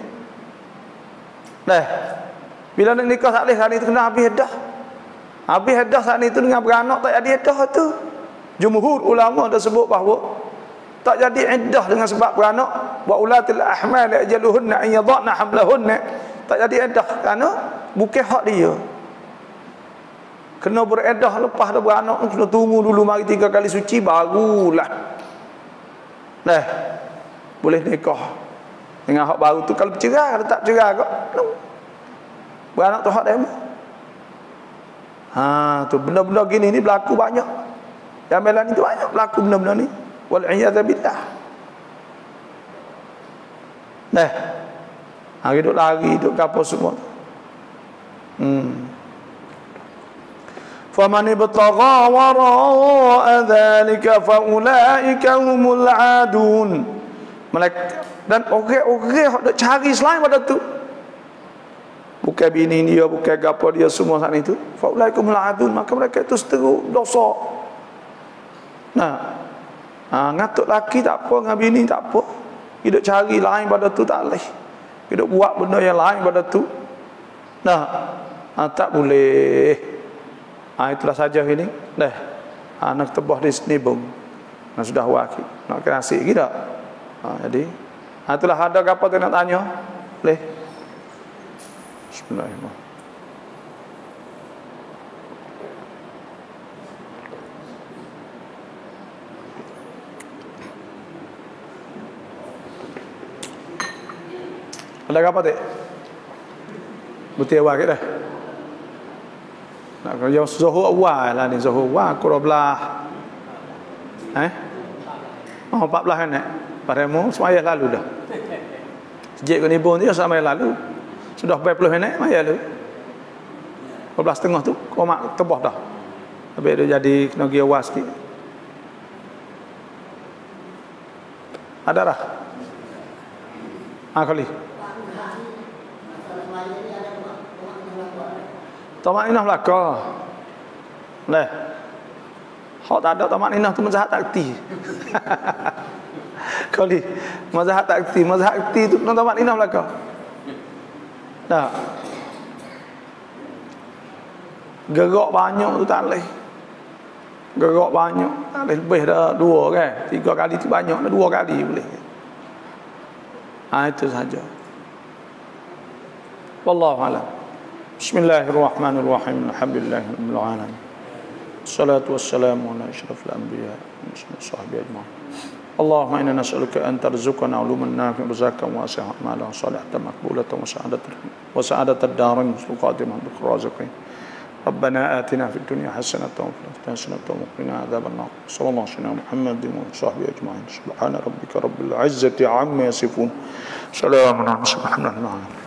Bila nak nikah tak boleh, hari tu kena habis dah. Habis dah saat itu dengan beranak tak jadi dah tu. Jumhur ulama dah sebut bahawa tak jadi iddah dengan sebab beranak. Wa ulatil ahmal ajaluhunna an yadhna hamlahunna. Tak jadi iddah kerana bukan hak dia. Kena beredah lepas dah beranak, kena tunggu dulu mari 3 kali suci barulah boleh nikah dengan hak baru tu. Kalau bercerai, kalau tak bercerai kok beranak tu hak dia. Tu benda-benda gini ni berlaku banyak. Jamilan itu banyak berlaku benda-benda ni. Wal iyad billah. Hidup lari, hidup kapal semua. Faman ibtagha wara'a dhalika fa ulaika humul adun. Dan orang-orang hak cari selain pada tu, bukan bini dia, bukan gapo dia, semua saat itu, fa ulaika humul adun, maka mereka itu seteruk dosa. Ngatuk laki tak apa, dengan bini tak apa. Hidup cari lain pada tu tak boleh. Hidup buat benda yang lain pada tu tak boleh. Itulah saja ini. Nak tebah di sini bung. Sudah wakil. Nak kena nasi lagi tak? Jadi itulah ada apa tu nak tanya? Boleh? Bismillahirrahmanirrahim. Ada apa tak? Buti awak ke dah? Nak kerja Zuhur awal lah ni, Zuhur awal kurang belah 14 kan padamu semaya lalu dah. Sejak ke nibun dia semaya lalu sudah 40 minit maya lalu 12.30 tu komak tebah dah. Habis dia jadi kena pergi awal sikit. Ada dah? Kali tamak-ninah belaka. Hak tak ada tamak-ninah tu mazhab takti. Kali mazhab takti tu tamak-ninah belaka. Gerak banyak tu tak boleh. Gerak banyak tak boleh lebih dah 2 kan. 3 kali tu banyak dah 2 kali boleh. Itu saja. Wallahu a'lam. Bismillahirrahmanirrahim. Alhamdulillahirabbil alamin. Salatu wassalamu ala asyrafil anbiya wa sahbihi ajma'in. Allahumma inna nas'aluka an tarzuqana 'uluman nafi'an rizqan wasi'an amalan salihan maqbulatan wa sa'adatan darin suqatiman bi khairin. Rabbana atina fid dunya hasanatan wa fil akhirati hasanatan wa qina adzaban nar. Sallallahu alaihi wa Muhammadin wa sahbihi ajma'in. Subhana rabbika rabbil izzati 'amma yasifun. Salamun 'alal mursalin.